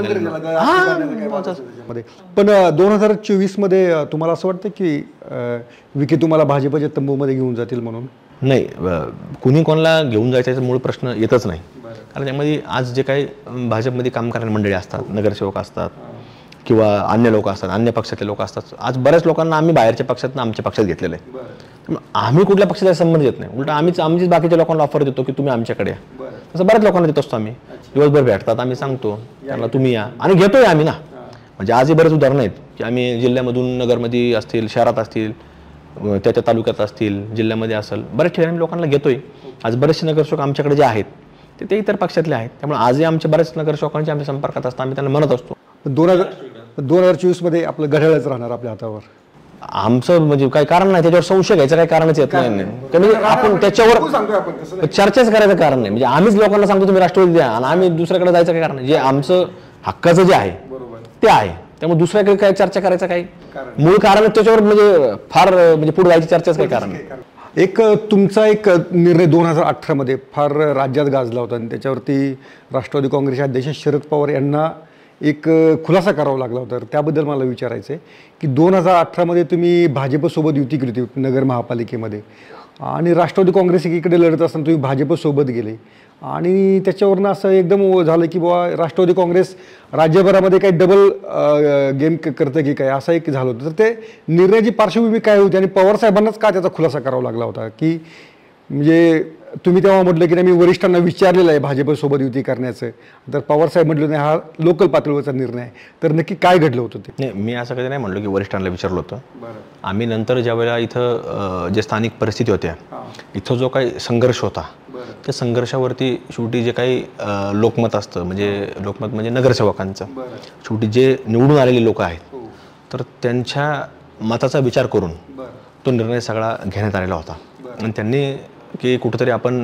अँगलने. पण 2024 मध्ये तुम्हाला असं वाटतं की विखे तुम्हाला भाजपच्या तंबूमध्ये घेऊन जातील म्हणून? नाही, कुणी कोणाला घेऊन जायचा मूळ प्रश्न येतच नाही. कारण त्यामध्ये आज जे काही भाजपमध्ये काम करणारी मंडळी असतात, नगरसेवक असतात किंवा अन्य लोक असतात, अन्य पक्षातले लोक असतात, आज बऱ्याच लोकांना आम्ही बाहेरच्या पक्षात आमच्या पक्षात घेतलेलं आहे. आम्ही कुठल्या पक्षाचा संबंध येत नाही, उलट आम्हीच बाकीच्या लोकांना ऑफर देतो की तुम्ही आमच्याकडे या. तसं बऱ्याच लोकांना देत असतो आम्ही, दिवसभर भेटतात, आम्ही सांगतो त्यांना तुम्ही या आणि घेतोय आम्ही ना. म्हणजे आजही बरेच उदाहरणं आहेत की आम्ही जिल्ह्यामधून नगरमध्ये असतील, शहरात असतील, त्याच्या तालुक्यात असतील, जिल्ह्यामध्ये असेल, बऱ्याच ठिकाणी लोकांना घेतोय. आज बरेचसे नगरसेवक आमच्याकडे जे आहेत ते इतर पक्षातले आहेत, त्यामुळे आजही आमच्या बऱ्याच नगरसेवकांच्या आमच्या संपर्कात असतात, आम्ही त्यांना म्हणत असतो. 2024 मध्ये आपलं घड्याळच राहणार आपल्या हातावर. आमचं म्हणजे काही कारण नाही, त्याच्यावर संशय घ्यायचं काही कारणच येत नाही. म्हणजे आपण त्याच्यावर चर्चाच करायचं कारण नाही. म्हणजे आम्हीच लोकांना सांगतो तुम्ही राष्ट्रवादी द्या आणि आम्ही दुसऱ्याकडे जायचं काही कारण नाही. जे आमचं हक्काचं जे आहे ते आहे, त्यामुळे दुसऱ्याकडे काय चर्चा करायचं काही मूळ कारण त्याच्यावर म्हणजे फार म्हणजे पुढे जायची चर्चाच काही कारण नाही. एक तुमचा एक निर्णय 2018 मध्ये फार राज्यात गाजला होता आणि त्याच्यावरती राष्ट्रवादी काँग्रेसचे अध्यक्ष शरद पवार यांना एक खुलासा करावा लागला होता. तर त्याबद्दल मला विचारायचं आहे की 2018 मध्ये तुम्ही भाजपसोबत युती केली होती नगर महापालिकेमध्ये आणि राष्ट्रवादी काँग्रेस एकीकडे लढत असताना तुम्ही भाजपसोबत गेले आणि त्याच्यावरनं असं एकदम झालं की बाबा राष्ट्रवादी काँग्रेस राज्यभरामध्ये काही डबल गेम करतं की काय असं एक झालं होतं. तर ते निर्णयाची पार्श्वभूमी काय होती आणि पवार साहेबांनाच का त्याचा खुलासा करावा लागला होता की म्हणजे तुम्ही तेव्हा म्हटलं की नाही मी वरिष्ठांना विचारलेलं आहे भाजपसोबत युती करण्याचं, तर पवार साहेब म्हटलं नाही हा लोकल पातळीवरचा निर्णय आहे. तर नक्की काय घडलं होतं ते? नाही, मी असं कधी नाही म्हणलो की वरिष्ठांना विचारलं होतं. आम्ही नंतर ज्या वेळेला इथं जे स्थानिक परिस्थिती होत्या, इथं जो काही संघर्ष होता त्या संघर्षावरती शेवटी जे काही लोकमत असतं, म्हणजे लोकमत म्हणजे नगरसेवकांचं, शेवटी जे निवडून आलेले लोक आहेत तर त्यांच्या मताचा विचार करून तो निर्णय सगळा घेण्यात आलेला होता. आणि त्यांनी की कुठंतरी आपण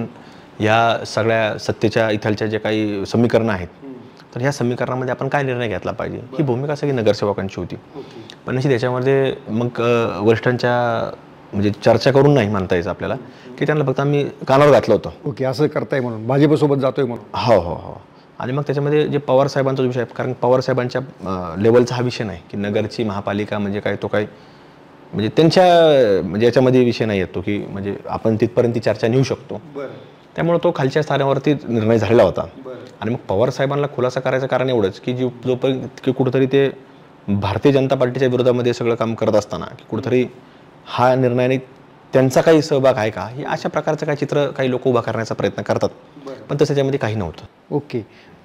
या सगळ्या सत्तेच्या इथलच्या जे काही समीकरणं आहेत तर ह्या समीकरणामध्ये आपण काय निर्णय घेतला पाहिजे ही भूमिका सगळी नगरसेवकांची होती. पण निश्चित त्याच्यामध्ये मग वरिष्ठांच्या म्हणजे चर्चा करून नाही म्हणता यायचं आपल्याला की त्यांना फक्त आम्ही कानावर घातलं होतं. ओके, असं करताय म्हणून भाजपसोबत जातोय म्हणून. हो हो हो. आणि मग त्याच्यामध्ये जे पवार साहेबांचा विषय आहे, कारण पवार साहेबांच्या लेवलचा हा विषय नाही की नगरची महापालिका म्हणजे काय, तो काय म्हणजे त्यांच्या म्हणजे याच्यामध्ये विषय नाही येतो की म्हणजे आपण तिथपर्यंत ती चर्चा नेऊ शकतो. त्यामुळे तो खालच्या स्तरावरती निर्णय झालेला होता. आणि मग पवार साहेबांना खुलासा करायचं कारण एवढंच की जोपर्यंत की कुठंतरी ते भारतीय जनता पार्टीच्या विरोधामध्ये सगळं काम करत असताना की कुठंतरी हा निर्णयाने त्यांचा काही सहभाग आहे का, हे अशा प्रकारचं काही चित्र काही लोक उभा करण्याचा प्रयत्न करतात, पण तसं त्याच्यामध्ये काही नव्हतं. ओके,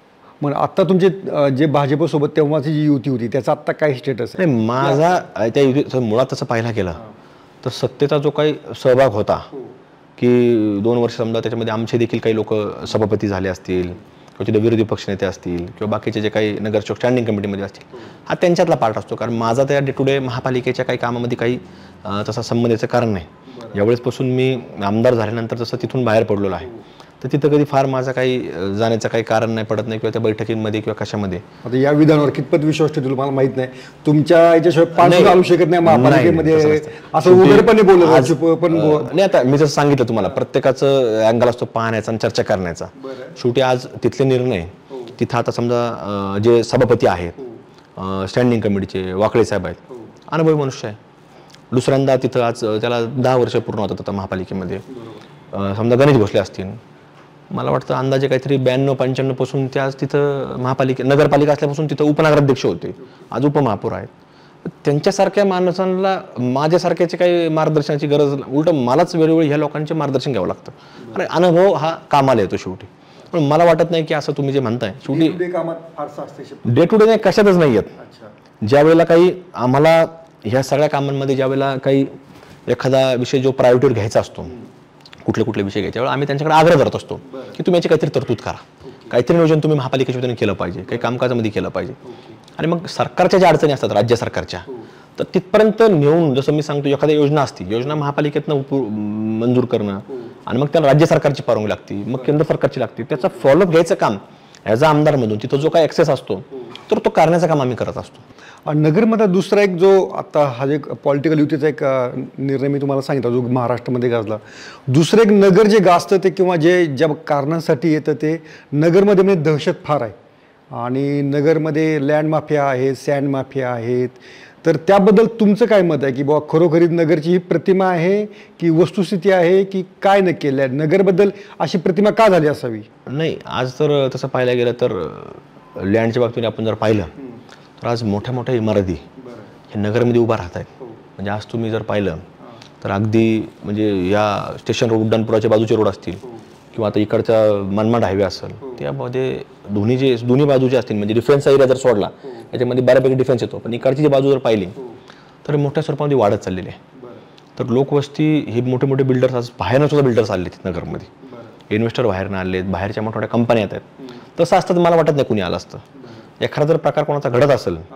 मग आत्ता तुमचे जे भाजपसोबत तेव्हाची जी युती होती त्याचा आत्ता काय स्टेटस आहे? नाही, माझा त्या युती मुळात तसं पाहायला गेलं तर सत्तेचा जो काही सहभाग होता की 2 वर्ष समजा त्याच्यामध्ये आमचे देखील काही लोक सभापती झाले असतील किंवा तिथे विरोधी पक्षनेते असतील किंवा बाकीचे जे काही नगरसेवक स्टँडिंग कमिटीमध्ये असतील, हा त्यांच्यातला पार्ट असतो. कारण माझा त्या डे टू डे महापालिकेच्या काही कामामध्ये काही तसा संबंधाचं कारण नाही. यावेळेसपासून मी आमदार झाल्यानंतर जसं तिथून बाहेर पडलेलो आहे तर तिथं कधी फार माझा काही जाण्याचं काही कारण नाही पडत नाही किंवा त्या बैठकींमध्ये किंवा कशामध्ये. आता या विधानावर कितपत विश्वास ठेवतो मला माहित नाही. तुमच्या याच्याशिवाय पाच घालू शकत नाही महापालिकेमध्ये असं उघडपणे बोलत पण नाही. आता मी जसं सांगितलं तुम्हाला प्रत्येकाचं अँगल असतो पाहण्याचा आणि चर्चा करण्याचा. शेवटी आज तिथले निर्णय तिथं आता समजा जे सभापती आहेत स्टँडिंग कमिटीचे वाकळे साहेब आहेत, अनुभवी मनुष्य आहे. दुसऱ्यांदा तिथं आज त्याला 10 वर्ष पूर्ण होतात आता महापालिकेमध्ये. समजा गणेश भोसले असतील, मला वाटतं अंदाजे काहीतरी 92-95 पासून ते आज तिथं नगरपालिका असल्यापासून तिथं उपनगराध्यक्ष होते, आज उपमहापौर आहेत. त्यांच्यासारख्या माणसांना माझ्यासारख्याचे काही मार्गदर्शनाची गरज, उलट मलाच वेळोवेळी ह्या लोकांचे मार्गदर्शन घ्यावं लागतं. आणि अनुभव हा कामाला येतो शेवटी. पण मला वाटत नाही की असं तुम्ही जे म्हणताय शेवटी डे टू डे नाही, कशातच नाही येत. ज्या वेळेला काही आम्हाला ह्या सगळ्या कामांमध्ये ज्या वेळेला काही एखादा विषय जो प्रायोरिटीवर घ्यायचा असतो, कुठले विषय घ्यायचे, वेळेला आम्ही त्यांच्याकडे आग्रह करत असतो की तुम्ही याची काहीतरी तरतूद करा, काहीतरी नियोजन तुम्ही महापालिकेच्या वतीने केलं पाहिजे, काही कामकाजामध्ये केलं पाहिजे. आणि मग सरकारच्या ज्या अडचणी असतात राज्य सरकारच्या, तर तिथपर्यंत नेऊन जसं मी सांगतो एखादी योजना असती, योजना महापालिकेतनं मंजूर करणं आणि मग त्याला राज्य सरकारची परवानगी लागते, मग केंद्र सरकारची लागते, त्याचा फॉलोअप घ्यायचं काम ॲज अ आमदारमधून तिथं जो काही ॲक्सेस असतो तर तो करण्याचं काम आम्ही करत असतो. नगरमध्ये दुसरा एक जो आता हा जे पॉलिटिकल युतीचा एक निर्णय मी तुम्हाला सांगितला जो महाराष्ट्रामध्ये गाजला, दुसरं एक नगर जे गाजतं ते किंवा जे ज्या कारणांसाठी येतं ते नगरमध्ये म्हणजे दहशत फार आहे. आणि नगरमध्ये लँड माफिया आहेत, सँड माफिया आहेत. तर त्याबद्दल तुमचं काय मत आहे की बाबा खरोखरीच नगरची ही प्रतिमा आहे की वस्तुस्थिती आहे की काय नक्की नगरबद्दल अशी प्रतिमा का झाली असावी? नाही, आज तर तसं पाहायला गेलं तर लँडच्या बाबतीत आपण जर पाहिलं तर आज मोठ्या मोठ्या इमारती हे नगरमध्ये उभा राहत आहेत. म्हणजे आज तुम्ही जर पाहिलं तर अगदी म्हणजे या स्टेशन रोड उड्डाणपुराच्या बाजूचे रोड असतील किंवा आता इकडचा मनमाड हायवे असेल, त्यामध्ये दोन्ही बाजूचे असतील म्हणजे डिफेन्स एरिया जर सोडला याच्यामध्ये बऱ्यापैकी डिफेन्स येतो, पण इकडची जी बाजू जर पाहिली तर मोठ्या स्वरूपामध्ये वाढत चाललेली आहे. तर लोकवस्ती ही मोठे मोठे बिल्डर्स आज बाहेरनं सुद्धा बिल्डर्स आले आहेत नगरमध्ये, इन्व्हेस्टर बाहेरनं आले आहेत, बाहेरच्या मोठ्या कंपन्या येत आहेत. तसं असतं तर मला वाटत नाही कुणी आलं असतं. एखादा जर प्रकार कोणाचा घडत असेल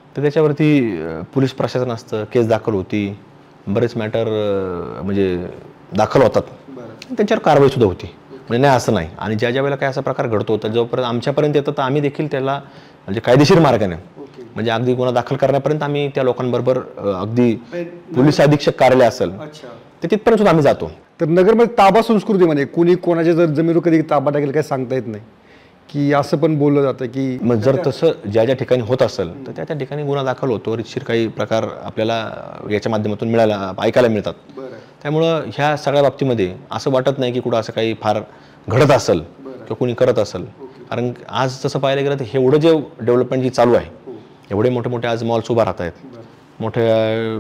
तर त्याच्यावरती पोलीस प्रशासन असतं, केस दाखल होती, बरेच मॅटर म्हणजे दाखल होतात, त्यांच्यावर कारवाईसुद्धा होती. म्हणजे नाही असं नाही. आणि ज्या ज्या वेळेला काय असा प्रकार घडतो तर जोपर्यंत आमच्यापर्यंत येतं तर आम्ही देखील त्याला म्हणजे कायदेशीर मार्गाने म्हणजे अगदी गुन्हा दाखल करण्यापर्यंत आम्ही त्या लोकांबरोबर अगदी पोलीस अधीक्षक कार्यालय असेल तर तिथपर्यंत सुद्धा आम्ही जातो. तर नगरमध्ये ताबा संस्कृती म्हणजे कुणी कोणाच्या जर जमिनीवर कधी ताबा टाकेल काही सांगता येत नाही, की असं पण बोललं जातं की मग जर तसं ज्या ज्या ठिकाणी होत असेल तर त्या त्या ठिकाणी गुन्हा दाखल होतो. रितशीर काही प्रकार आपल्याला याच्या माध्यमातून ऐकायला मिळतात. त्यामुळं ह्या सगळ्या बाबतीमध्ये असं वाटत नाही की कुठं असं काही फार घडत असेल किंवा कुणी करत असेल. कारण आज तसं पाहायला गेलं तर हे एवढं जे डेव्हलपमेंट जी चालू आहे, एवढे मोठे मोठे आज मॉल्स उभा राहत आहेत, मोठ्या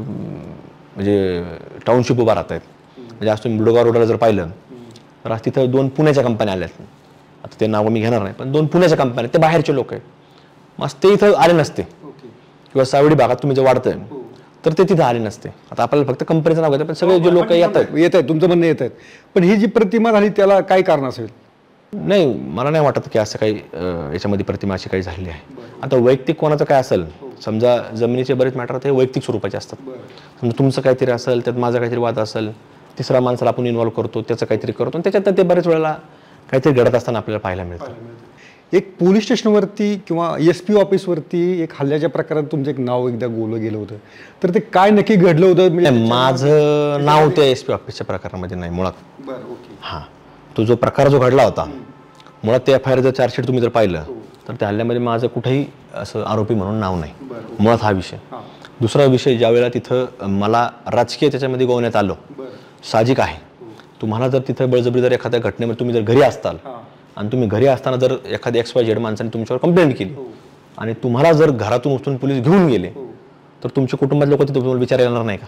म्हणजे टाउनशिप उभा राहत आहेत. म्हणजे आज तुम्ही बुडगाव रोडला जर पाहिलं तर आज तिथं 2 पुण्याच्या कंपन्या आल्या आहेत. आता ते नावं मी घेणार नाही, पण 2 पुण्याच्या कंपन्या, ते बाहेरचे लोक आहेत. मग ते इथं आले नसते किंवा सावडी भागात तुम्ही जे वाढतंय तर ते तिथं आले नसते. आता आपल्याला फक्त कंपनीचं नाव घेतं, पण सगळे जे लोक येत आहेत तुमचं म्हणणं येत आहेत. पण ही जी प्रतिमा झाली त्याला काय कारण असेल? नाही, मला नाही वाटत की असं काही याच्यामध्ये प्रतिमा अशी काही झालेली आहे. आता वैयक्तिक कोणाचं काय असेल, समजा जमिनीचे बरेच मॅटर ते वैयक्तिक स्वरूपाचे असतात. समजा तुमचं काहीतरी असेल, त्यात माझा काहीतरी वाद असेल, तिसरा माणसाला आपण इन्व्हॉल्व करतो, त्याचं काहीतरी करतो आणि त्याच्यात ते बरेच वेळेला काहीतरी घडत असताना आपल्याला पाहायला मिळतं. एक पोलीस स्टेशनवरती किंवा SP ऑफिसवरती एक हल्ल्याच्या प्रकारात तुमचं एक नाव एकदा बोललं गेलं होतं, तर ते काय नक्की घडलं होतं? म्हणजे माझं नाव त्या SP ऑफिसच्या प्रकारामध्ये नाही मुळात. हां, तो जो प्रकार जो घडला होता मुळात त्या FIR जर चार्जशीट तुम्ही जर पाहिलं तर त्या हल्ल्यामध्ये माझं कुठेही असं आरोपी म्हणून नाव नाही. मुळात हा विषय. दुसरा विषय, ज्या वेळेला तिथं मला राजकीय त्याच्यामध्ये गोवण्यात आलं, साहजिक आहे. तुम्हाला जर तिथं बळजबरी जर एखाद्या घटनेमध्ये तुम्ही जर घरी असताल आणि तुम्ही घरी असताना जर एखाद्या XYZ माणसाने तुमच्यावर कंप्लेंट केली आणि तुम्हाला जर घरातून उचलून पोलीस घेऊन गेले तर तुमच्या कुटुंबात लोक तिथे तुम्हाला विचार येणार नाही का?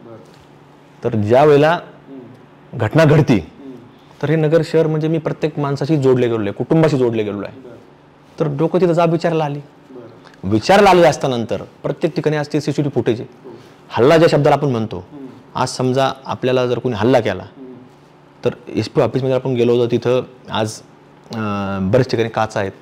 तर ज्या वेळेला घटना घडती तर हे नगर शहर म्हणजे मी प्रत्येक माणसाशी जोडले गेलो आहे, कुटुंबाशी जोडले गेलो आहे. तर डोकं तिथं जाब विचारायला आली असतानंतर प्रत्येक ठिकाणी आज ते CCTV फुटेज आहे. हल्ला ज्या शब्दाला आपण म्हणतो, आज समजा आपल्याला जर कोणी हल्ला केला तर SP ऑफिसमध्ये आपण गेलो होतो, तिथं आज बरेच ठिकाणी काच आहेत,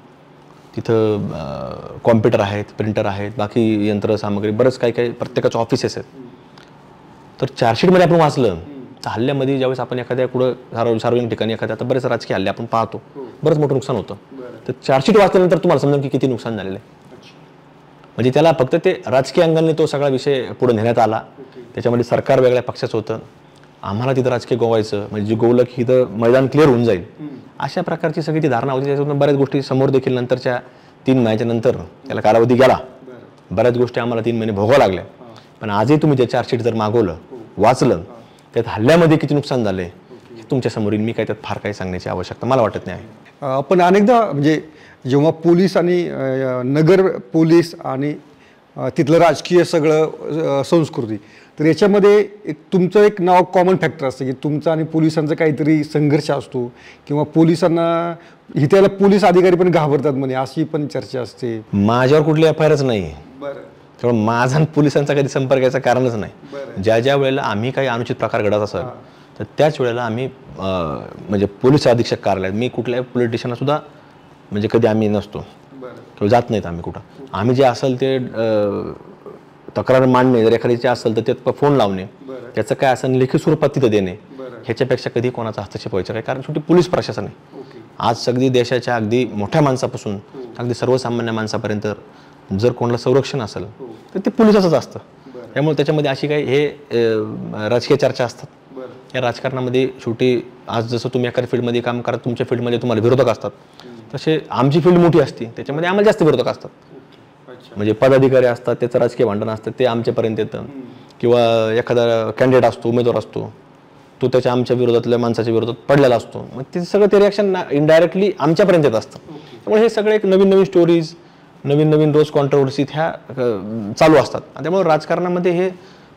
तिथं कॉम्प्युटर आहेत, प्रिंटर आहेत, बाकी यंत्रसामग्री बरंच काही काही प्रत्येकाचं ऑफिसेस आहेत. तर चार्जशीटमध्ये आपण वाचलं तर हल्ल्यामध्ये ज्यावेळेस आपण एखाद्या कुठं सार्वजनिक ठिकाणी एखाद्या, आता बरेच राजकीय हल्ले आपण पाहतो, बरंच मोठं नुकसान होतं. तर चार्जशीट वाचल्यानंतर तुम्हाला समजा की किती नुकसान झालेलं आहे. म्हणजे त्याला फक्त ते राजकीय अंगाने तो सगळा विषय पुढे नेण्यात आला. त्याच्यामध्ये सरकार वेगळ्या पक्षाचं होतं, आम्हाला तिथं राजकीय गोवायचं, म्हणजे जे गोवलं की इथं मैदान क्लिअर होऊन जाईल, अशा प्रकारची सगळी ती धारणा होती. त्याच्यातून बऱ्याच गोष्टी समोर देखील नंतरच्या 3 महिन्याच्या नंतर त्याला कालावधी गेला, बऱ्याच गोष्टी आम्हाला 3 महिने भोगावं लागल्या. पण आजही तुम्ही जे चार्जशीट जर मागवलं, वाचलं, त्यात हल्ल्यामध्ये किती नुकसान झाले हे तुमच्या समोरील, मी काय त्यात फार काही सांगण्याची आवश्यकता मला वाटत नाही. पण अनेकदा म्हणजे जेव्हा पोलीस आणि नगर पोलीस आणि तिथलं राजकीय सगळं संस्कृती, तर याच्यामध्ये तुमचं एक नाव कॉमन फॅक्टर असतं की तुमचं आणि पोलिसांचा काहीतरी संघर्ष असतो किंवा पोलिसांना इथे पोलीस अधिकारी पण घाबरतात म्हणे, अशी पण चर्चा असते. माझ्यावर कुठली FIRच नाही, त्यामुळे माझा आणि पोलिसांचा कधी संपर्क याचं कारणच नाही. ज्या ज्या वेळेला आम्ही काही अनुचित प्रकार घडत असेल तर त्याच वेळेला आम्ही म्हणजे पोलीस अधीक्षक कार्यालयात, मी कुठल्याही पोलीस स्टेशनला सुद्धा म्हणजे कधी आम्ही नसतो किंवा जात नाहीत आम्ही कुठं. आम्ही जे असेल ते तक्रार मांडणे, जर एखाद्याचे असेल तर त्यात फोन लावणे, त्याचं काय असेल लेखी स्वरूपात तिथं देणे, ह्याच्यापेक्षा कधी कोणाचा हस्तक्षेप व्हायचा काय. कारण शेवटी पोलीस प्रशासन आहे. आज अगदी देशाच्या अगदी मोठ्या माणसापासून अगदी सर्वसामान्य माणसापर्यंत जर कोणाला संरक्षण असेल तर ते पोलिसाचंच असतं. त्यामुळे त्याच्यामध्ये अशी काही हे राजकीय चर्चा असतात. या राजकारणामध्ये शेवटी आज जसं तुम्ही एखाद्या फील्डमध्ये काम करा, तुमच्या फील्डमध्ये तुम्हाला विरोधक असतात, तसे आमची फील्ड मोठी असते, त्याच्यामध्ये आम्हाला जास्त विरोधक असतात. म्हणजे पदाधिकारी असतात, त्याचं राजकीय भांडण असतं, ते आमच्यापर्यंत येतं. किंवा एखादा कॅन्डिडेट असतो, उमेदवार असतो, तो त्याच्या आमच्या विरोधातल्या माणसाच्या विरोधात पडलेला असतो, मग ते सगळं ते रिॲक्शन इनडायरेक्टली आमच्यापर्यंत येत असतं. त्यामुळे हे सगळे एक नवीन नवीन स्टोरीज, नवीन नवीन रोज कॉन्ट्रोवर्सी ह्या चालू असतात. त्यामुळे राजकारणामध्ये हे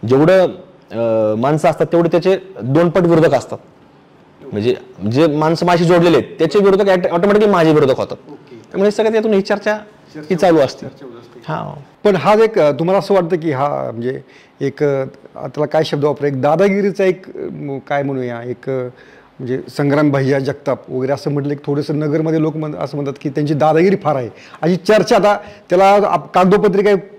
जेवढं माणसं असतात तेवढे त्याचे 2 पट विरोधक असतात. म्हणजे जे माणसं माझी जोडलेले आहेत त्याचे विरोधक ऑटोमॅटिकली माझे विरोधक होतात. त्यामुळे सगळ्यात यातून ही चर्चा ही चालू असते. हा, पण हा एक तुम्हाला असं वाटतं की हा म्हणजे एक त्याला काय शब्द वापरा, एक दादागिरीचा एक काय म्हणूया, एक म्हणजे संग्राम भैया जगताप वगैरे असं म्हटलं की थोडंसं नगरमध्ये लोक असं म्हणतात की त्यांची दादागिरी फार आहे, अशी चर्चा. आता त्याला कागदोपत्री काही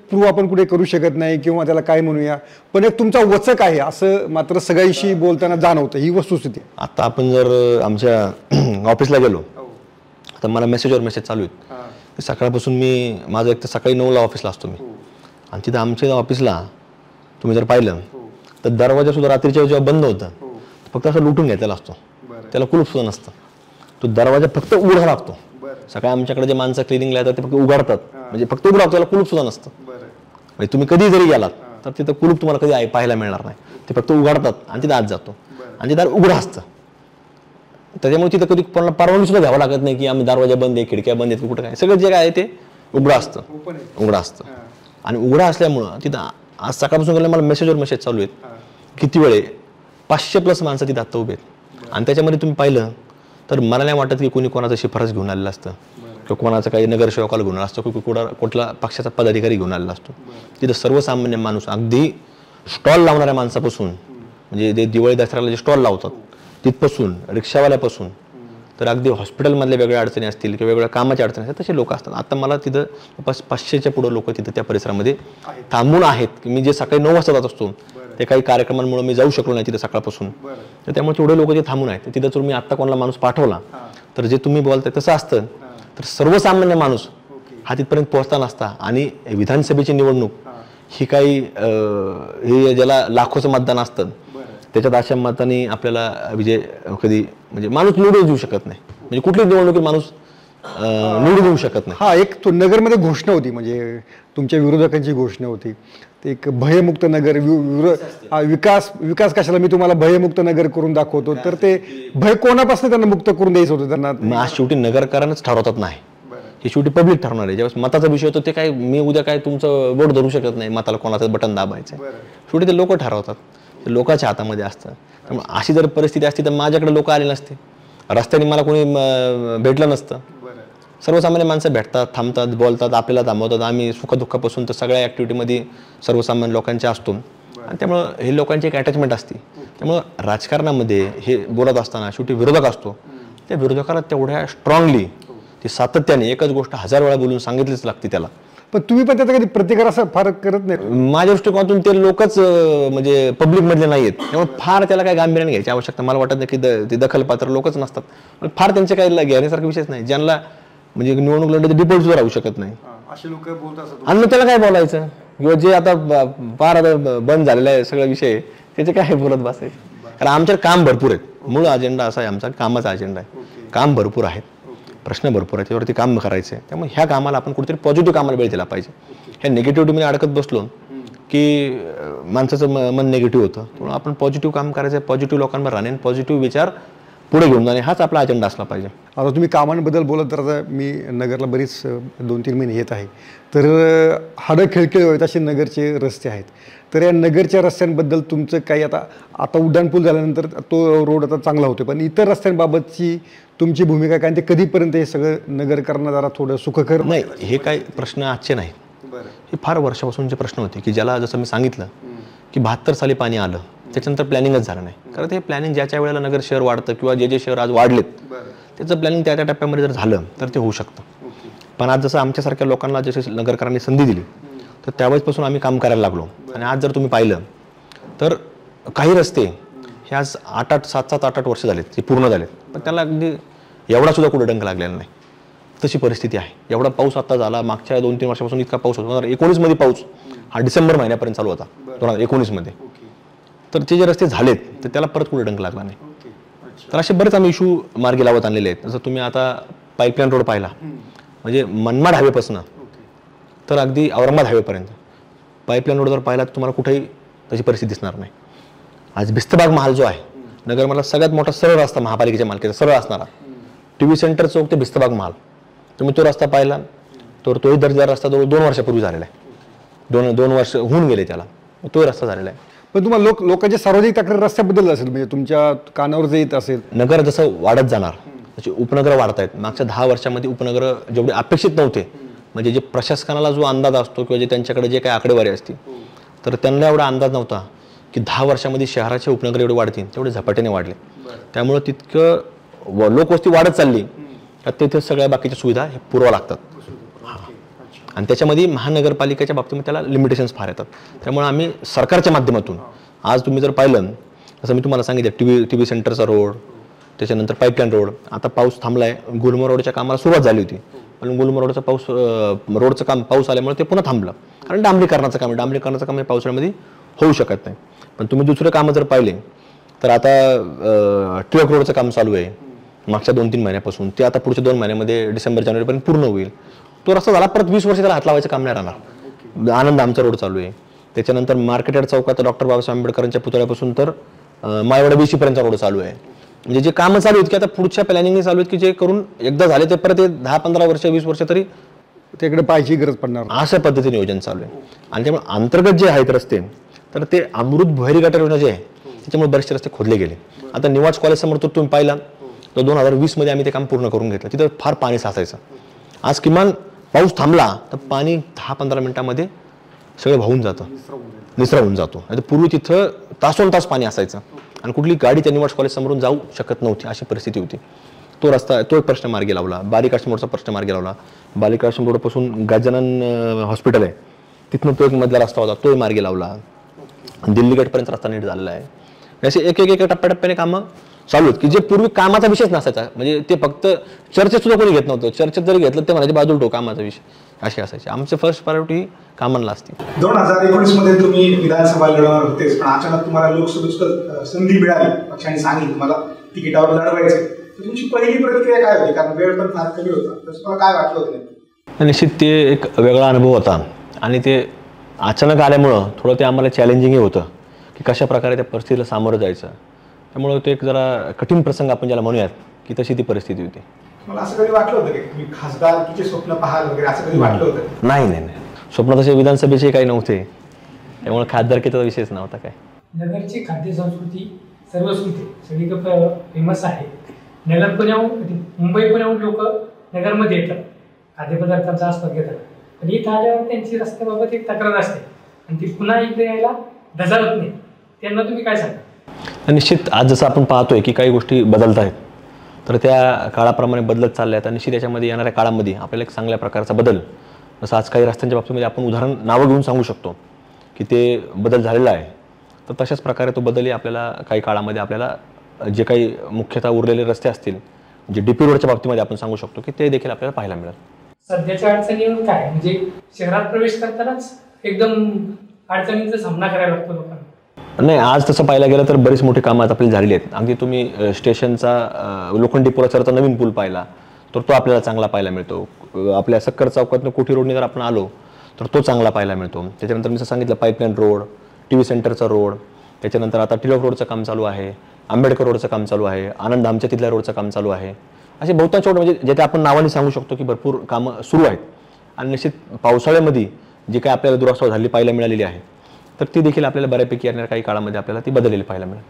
प्रूव्ह आपण कुठे करू शकत नाही किंवा त्याला काय म्हणूया, पण एक तुमचा वचक आहे असं मात्र सगळ्यांशी बोलताना जाणवतं, ही वस्तुस्थिती आहे. आता आपण जर आमच्या ऑफिसला गेलो तर मला मेसेजवर मेसेज चालू आहेत. सकाळपासून माझं एक तर सकाळी 9ला ऑफिसला असतो मी, आणि तिथं आमच्या ऑफिसला तुम्ही जर पाहिलं तर दरवाजा सुद्धा रात्रीच्या जेव्हा बंद होतं फक्त असं लुटून घेतलेला असतो, त्याला कुलूप सुद्धा नसतं. तो दरवाजा फक्त उघडा लागतो. सकाळी आमच्याकडे जे माणसं क्लिनिंगला येतात ते फक्त उघडतात, म्हणजे फक्त उघडा, त्याला कुलूप सुद्धा नसतं. म्हणजे तुम्ही कधी जरी गेलात तर तिथं कुलूप तुम्हाला कधी पाहायला मिळणार नाही. ते फक्त उघडतात आणि तिथं आत जातो आणि ते दार उघडं असतं. त्याच्यामुळे तिथं कधी कोणाला परवानगी सुद्धा घ्यावं लागत नाही की आम्ही दरवाजा बंद आहे, खिडक्या बंद आहेत, कुठं काय, सगळं जे काय आहे ते उघडं असतं, उघडं असतं. आणि उघडं असल्यामुळं तिथं आज सकाळपासून गेलं मला मेसेजवर मेसेज चालू आहेत. किती वेळे 500+ माणसं तिथं आत्ता उभे आहेत. आणि त्याच्यामध्ये तुम्ही पाहिलं तर मला नाही वाटत की कोणी कोणाचं शिफारस घेऊन आलेलं असतं किंवा कोणाचं काही नगरसेवकाला घेऊन आलं असतं किंवा कुठला पक्षाचा पदाधिकारी घेऊन आलेला असतो. तिथं सर्वसामान्य माणूस, अगदी स्टॉल लावणाऱ्या माणसापासून, म्हणजे ते दिवाळी दसऱ्याला जे स्टॉल लावतात तिथपासून, रिक्षावाल्यापासून, तर अगदी हॉस्पिटलमधल्या वेगळ्या अडचणी असतील किंवा वेगळ्या कामाच्या अडचणी असतात तसे लोक असतात. आता मला तिथं 500च्या पुढं लोक तिथं त्या परिसरामध्ये थांबून आहेत. मी जे सकाळी 9 वाजता जात असतो ते काही कार्यक्रमांमुळे मी जाऊ शकलो नाही तिथं सकाळपासून, तर त्यामुळे तेवढे लोक जे थांबून आहेत तिथं जर मी आत्ता कोणाला माणूस पाठवला तर जे तुम्ही बोलताय तसं असतं तर सर्वसामान्य माणूस हा तिथपर्यंत पोहोचता नसता. आणि विधानसभेची निवडणूक ही काही हे ज्याला लाखोचं मतदान असतं त्याच्यात अशा मताने आपल्याला विजय कधी म्हणजे माणूस निवडून देऊ शकत नाही. म्हणजे कुठलीच निवडणुकीत माणूस निवडून देऊ शकत नाही. हा एक तो नगरमध्ये घोषणा होती, म्हणजे तुमच्या विरोधकांची घोषणा होती, ते एक भयमुक्त नगर, विकास कशाला, मी तुम्हाला भयमुक्त नगर करून दाखवतो. तर ते भय कोणापासून त्यांना मुक्त करून द्यायचं होतं त्यांना. मग आज शेवटी नगरकारांच ठरवतात नाही, हे शेवटी पब्लिक ठरवणार आहे. ज्यावेळेस मताचा विषय होतो ते काय मी उद्या काय तुमचं वोट धरू शकत नाही, मताला कोणाचं बटन दाबायचं, शेवटी ते लोक ठरवतात, ते लोकांच्या हातामध्ये असतं. त्यामुळे अशी जर परिस्थिती असती तर माझ्याकडे लोक आले नसते, रस्त्याने मला कोणी भेटलं नसतं. सर्वसामान्य माणसं भेटतात, थांबतात, बोलतात, आपल्याला थांबवतात. आम्ही सुखदुःखापासून तर सगळ्या ॲक्टिव्हिटीमध्ये सर्वसामान्य लोकांच्या असतो आणि त्यामुळं हे लोकांची एक अटॅचमेंट असते. त्यामुळं राजकारणामध्ये हे बोलत असताना शेवटी विरोधक असतो, त्या विरोधकाला तेवढ्या स्ट्रॉंगली ती सातत्याने एकच गोष्ट 1000 वेळा बोलून सांगितलीच लागते त्याला. पण तुम्ही पण त्याचा कधी प्रतिकार असा फार करत नाही? माझ्या दृष्टिकोनातून ते लोकच म्हणजे पब्लिक मधले नाही आहेत, त्यामुळे फार त्याला काही गांभीर्याने घ्यायची आवश्यकता मला वाटत नाही की ते दखलपात्र लोकच नसतात. फार त्यांचे काही घेण्यासारखा विषयच नाही. ज्यांना म्हणजे निवडणूक लढण्याचे डिपोट सुद्धा राहू शकत नाही असे लोक बोलतात, आणि त्याला काय बोलायचं किंवा जे आता फार आता बंद झालेला आहे सगळा विषय त्याचे काय बोलत बसायचं. कारण आमच्याकडे काम भरपूर आहेत. मूळ अजेंडा असा आहे आमचा, कामाचा अजेंडा आहे. काम भरपूर आहेत, प्रश्न भरपूर आहेत, त्यावरती काम करायचं आहे. त्यामुळे ह्या कामाला आपण कुठेतरी पॉझिटिव्ह कामाला वेळ दिला पाहिजे. ह्या निगेटिव्हिटीमध्ये अडकत बसलो की माणसाचं मन निगेटिव्ह होतं. म्हणून आपण पॉझिटिव्ह काम करायचं आहे, पॉझिटिव्ह लोकांवर राहणे, पॉझिटिव्ह विचार पुढे घेऊन जाणे हाच आपला अजेंडा असला पाहिजे. आता तुम्ही कामांबद्दल बोलत तर आता मी नगरला बरीच 2-3 महिने येत आहे, तर हाडं खिळखिळ होत असे नगरचे रस्ते आहेत. तर या नगरच्या रस्त्यांबद्दल तुमचं काही आता उड्डाणपूल झाल्यानंतर तो रोड आता चांगला होतो, पण इतर रस्त्यांबाबतची तुमची भूमिका काय, ते कधीपर्यंत हे सगळं नगरकरांना जरा थोडं सुखकर नाही. हे काही प्रश्न आजचे नाही, हे फार वर्षापासूनचे प्रश्न होते की ज्याला जसं मी सांगितलं की 72 साली पाणी आलं त्याच्यानंतर प्लॅनिंगच झालं नाही. कारण ते प्लॅनिंग ज्याच्या वेळेला नगर शहर वाढतं किंवा जे शहर आज वाढलेत त्याचं प्लॅनिंग त्या टप्प्यामध्ये जर झालं तर ते होऊ शकतं. पण आज जसं आमच्यासारख्या लोकांना जशी नगरकरांनी संधी दिली तर त्यावेळेसपासून आम्ही काम करायला लागलो. आणि आज जर तुम्ही पाहिलं तर काही रस्ते हे आज 7-8 वर्ष झालेत ते पूर्ण झालेत, पण त्याला अगदी एवढा सुद्धा कुठे डंक लागलेला नाही. तशी परिस्थिती आहे. एवढा पाऊस आता झाला, मागच्या 2-3 वर्षापासून इतका पाऊस होता. 2019 मध्ये पाऊस हा डिसेंबर महिन्यापर्यंत चालू होता 2019 मध्ये. तर ते जे रस्ते झालेत तर त्याला परत कुठे डंक लागला नाही. तर असे बरेच आम्ही इश्यू मार्गी लावत आणलेले आहेत. जसं तुम्ही आता पाईपलाईन रोड पाहिला, म्हणजे मनमाड हायवेपासून तर अगदी औरंगाबाद हायवेपर्यंत पाईपलाईन रोड जर पाहिला तर तुम्हाला कुठेही तशी परिस्थिती दिसणार नाही. आज भिस्तबाग महाल जो आहे नगरमधला सगळ्यात मोठा सरळ रस्ता महापालिकेच्या मालकीचा सरळ असणारा TV सेंटर चौक ते भिस्तबाग महाल, तुम्ही तो रस्ता पाहिला तर तोही दर्जेदार रस्ता 2 वर्षापूर्वी झालेला आहे. 2 वर्ष होऊन गेले त्याला, तोही रस्ता झालेला आहे. पण तुम्हाला लोकांच्या सार्वजनिक तक्रार रस्त्याबद्दल असेल, म्हणजे तुमच्या कानावर जे येत असेल. नगर जसं वाढत जाणार तसे उपनगर वाढत आहेत. मागच्या 10 वर्षामध्ये उपनगर जेवढे अपेक्षित नव्हते, म्हणजे जे प्रशासनाला जो अंदाज असतो किंवा जे त्यांच्याकडे जे काही आकडेवारी असते तर त्यांना एवढा अंदाज नव्हता की 10 वर्षामध्ये शहराचे उपनगर एवढे वाढतील, तेवढे झपाट्याने वाढले. त्यामुळे तितकं लोकवस्ती वाढत चालली तर तिथे सगळ्या बाकीच्या सुविधा हे पुरवा लागतात. आणि त्याच्यामध्ये महानगरपालिकेच्या बाबतीमध्ये त्याला लिमिटेशन्स फार येतात. त्यामुळे आम्ही सरकारच्या माध्यमातून आज तुम्ही जर पाहिलं, जसं मी तुम्हाला सांगितलं टी व्ही सेंटरचा रोड, त्याच्यानंतर पाईपलाईन रोड, आता पाऊस थांबलाय, गुलमर्ग रोडच्या कामाला सुरुवात झाली होती, पण गुलमर्ग रोडचं रोडचं काम पाऊस आल्यामुळे ते पुन्हा थांबलं, कारण डांबरीकरणाचं काम हे पावसाळ्यामध्ये होऊ शकत नाही. पण तुम्ही दुसरे कामं जर पाहिले तर आता टिळक रोडचं काम चालू आहे मागच्या 2-3 महिन्यापासून, ते आता पुढच्या 2 महिन्यामध्ये डिसेंबर जानेवारीपर्यंत पूर्ण होईल. तो रस्ता झाला, परत 20 वर्ष त्याला हात लावायचं काम नाही राहणार. आनंद आमचा रोड चालू आहे, त्याच्यानंतर मार्केट यार्ड चौकात डॉक्टर बाबासाहेब आंबेडकरांच्या पुतळ्यापासून तर मायवाडा BC पर्यंतचा रोड चालू आहे. म्हणजे जे कामं चालू आहेत की आता पुढच्या प्लॅनिंगने चालू आहेत की जे करून एकदा झाले ते परत 10-15 वर्ष 20 वर्ष तरी तिकडे पाहायची गरज पडणार, अशा पद्धतीने नियोजन चालू आहे. आणि त्यामुळे अंतर्गत जे आहेत रस्ते, तर ते अमृत भुयारी गटार योजना जे आहे त्याच्यामुळे बरेचसे रस्ते खोदले गेले. आता निवास कॉलेज समोर तर तुम्ही पाहिला तर 2020 मध्ये आम्ही ते काम पूर्ण करून घेतलं. तिथं फार पाणी साचायचं. आज किमान पाऊस थांबला तर पाणी 10-15 मिनिटांमध्ये सगळं वाहून जातं, निचरा होऊन जातो. नाही पूर्वी तिथं तासोन-तास पाणी असायचं आणि कुठली गाडी त्या निवास कॉलेज समोरून जाऊ शकत नव्हती, अशी परिस्थिती होती. तो रस्ता, तो एक प्रश्न मार्गी लावला. बालिका आश्रम रोडचा प्रश्न मार्गी लावला. बालिका आश्रम रोडपासून गजानन हॉस्पिटल आहे तिथनं तो एक मधला रस्ता होता, तोही मार्गी लावला. दिल्ली गेटपर्यंत रस्ता नीट झालेला आहे. असे एक टप्प्याटप्प्याने कामं चालू आहेत की जे पूर्वी कामाचा विषयच नसायचा. म्हणजे ते फक्त चर्चेत सुद्धा कोणी घेत नव्हतं. चर्चेत जरी घेतलं ते म्हणायचे बाजूला ठेव, कामाचा विषय असे असायचे. आमची फर्स्ट प्रायोरिटी कामांना असते. 2019 मध्ये तुम्ही विधानसभा लढवणार होतेच, पण अचानक तुम्हाला लोकसभेत संधी मिळाली, पक्षाने सांगितलं तुम्हाला तिकिटावर लढवायचं, तर तुमची पहिली प्रतिक्रिया काय होती? कारण वेळ पण फार कमी होता, तर तुम्हाला काय वाटलं होतं? निश्चित ते एक वेगळा अनुभव होता आणि ते अचानक आल्यामुळं थोडं ते आम्हाला चॅलेंजिंगही होतं की कशा प्रकारे त्या परिस्थितीला सामोरं जायचं. त्यामुळे ते एक जरा कठीण प्रसंग आपण ज्याला म्हणूयात की तशी ती परिस्थिती होती. मला असं कधी वाटलं होतं की तुम्ही खासदारकीचे स्वप्न पाहाल वगैरे, असं कधी वाटलं होतं? नाही, स्वप्न तसे विधानसभेचे काही नव्हते, त्यामुळे खासदारकीचा विषयच नव्हता काय. नगरची खाद्य संस्कृती सर्वस्कृती सगळीकडे फेमस आहे. नगर पुण्याहून मुंबई पुण्याहून लोक नगरमध्ये येतात, खाद्यपदार्थांचा आस्वाद घेतात, पण इथं आल्यावर त्यांची रस्त्याबाबत एक तक्रार असते आणि ती पुन्हा इकडे यायला धजावत नाही. त्यांना तुम्ही काय सांगता? निश्चित आज जसं आपण पाहतोय की काही गोष्टी बदलत आहेत, तर त्या काळाप्रमाणे बदलत चालल्या आहेत आणि निश्चित याच्यामध्ये येणाऱ्या काळामध्ये आपल्याला एक चांगल्या प्रकारचा बदल, जसं आज काही रस्त्यांच्या बाबतीमध्ये आपण उदाहरण नावं घेऊन सांगू शकतो की ते बदल झालेला आहे, तर तशाच प्रकारे तो बदलही आपल्याला काही काळामध्ये आपल्याला जे काही मुख्यतः उरलेले रस्ते असतील, जे DP रोडच्या बाबतीमध्ये आपण सांगू शकतो की ते देखील आपल्याला पाहायला मिळेल. सध्याच्या अडचणी काय, म्हणजे शहरात प्रवेश करतानाच एकदम अडचणींचा सामना करायला लागतो लोकांना? नाही, आज तसं पाहायला गेलं तर बरीच मोठी कामं आज आपली झालेली आहेत. अगदी तुम्ही स्टेशनचा लोखंडी पुलाचरचा नवीन पूल पाहिला तर तो आपल्याला चांगला पाहायला मिळतो. आपल्या सक्कर चौकातनं कोठी रोडने जर आपण आलो तर तो चांगला पाहायला मिळतो. त्याच्यानंतर मी सांगितलं पाईपलाईन रोड, TV सेंटरचा रोड, त्याच्यानंतर आता टिळक रोडचं काम चालू आहे, आंबेडकर रोडचं काम चालू आहे, आनंद आमच्या तिथल्या रोडचं काम चालू आहे. असे बहुतांश रोड म्हणजे जे ते आपण नावाने सांगू शकतो की भरपूर कामं सुरू आहेत. आणि निश्चित पावसाळ्यामध्ये जी काही आपल्याला दुरावस्था झाली पाहायला मिळालेली आहे, तर ती देखील आपल्याला बऱ्यापैकी येणाऱ्या काही काळामध्ये आपल्याला ती बदललेली पाहायला मिळेल.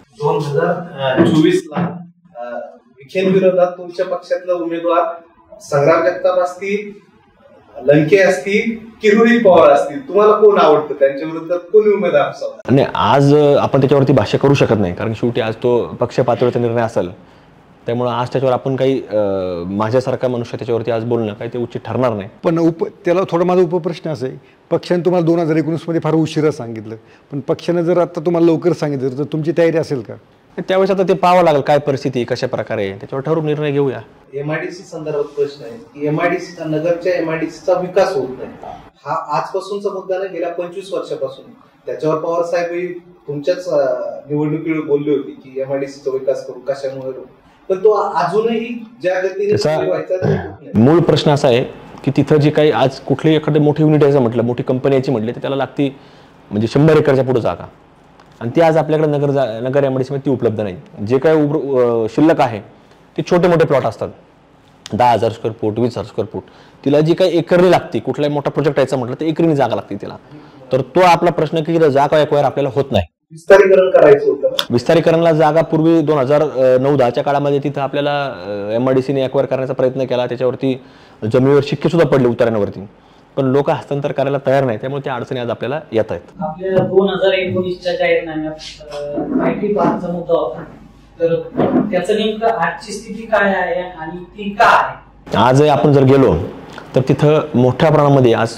2024ला विखेंविरोधात तुमच्या पक्षातला उमेदवार संग्राम जगताप असतील, लंके असतील, किरोडी पवार असतील, तुम्हाला कोण आवडतं? त्यांच्या विरोधात कोणी उमेदवार असावा? नाही, आज आपण त्याच्यावरती भाष्य करू शकत नाही, कारण शेवटी आज तो पक्ष पातळीचा निर्णय असेल. त्यामुळे आज त्याच्यावर आपण काही माझ्यासारखा मनुष्य त्याच्यावरती आज बोलणं काही ते उचित ठरणार नाही. पण त्याला थोडा माझा उपप्रश्न असा आहे, पक्षाने तुम्हाला 2019 मध्ये फार उशिरा सांगितलं, पण पक्षाने जर आता तुम्हाला लवकर सांगितलं तर तुमची तयारी असेल का? त्यावेळेस आता ते पाहावं लागेल काय परिस्थिती कशा प्रकारे, त्याच्यावर ठरवून निर्णय घेऊया. MIDC संदर्भात प्रश्न आहे की MIDCचा नगरच्या MIDCचा विकास होत नाही, हा आजपासूनचा मुद्दा नाही, गेल्या 25 वर्षापासून. त्याच्यावर पवार साहेब तुमच्याच निवडणुकीवर बोलले होते की MIDCचा विकास करू, कशामुळे, पण तो अजूनही ज्या गतीने. मूळ प्रश्न असा आहे की तिथं जे काही आज कुठली एखादी मोठी युनिट यायचं म्हटलं, मोठी कंपनी यायची म्हटली तर त्याला लागती म्हणजे 100 एकरच्या पुढे जागा, आणि ती आज आपल्याकडे नगर MIDC मध्ये ती उपलब्ध नाही. जे काही शिल्लक आहे ते छोटे मोठे प्लॉट असतात, 10,000 स्क्वेअर फूट, 20,000 स्क्वेअर फूट. तिला जी काही एकरनी लागते, कुठलाही मोठा प्रोजेक्ट यायचा म्हटलं तर एकरनी जागा लागते तिला. तर तो आपला प्रश्न की जागा एक्वायर आपल्याला होत नाही. विस्तारीकरण करायचं होतं. विस्तारीकरणला जागा पूर्वी 2009-10च्या काळामध्ये तिथं आपल्याला MIDCने एक्वायर करण्याचा प्रयत्न केला, त्याच्यावरती जमिनीवर शिक्के सुद्धा पडले उतारण्यावरती, पण लोक हस्तांतर करायला तयार नाही. त्यामुळे त्या अडचणी आज आपल्याला येत आहेत. आपल्या 2019च्या जाहीरनाम्यात IT पार्कचा मुद्दा होता, तर त्याचं नेमकं आजची स्थिती काय आहे आणि ती का आहे? आज आपण जर गेलो तर तिथं मोठ्या प्रमाणामध्ये आज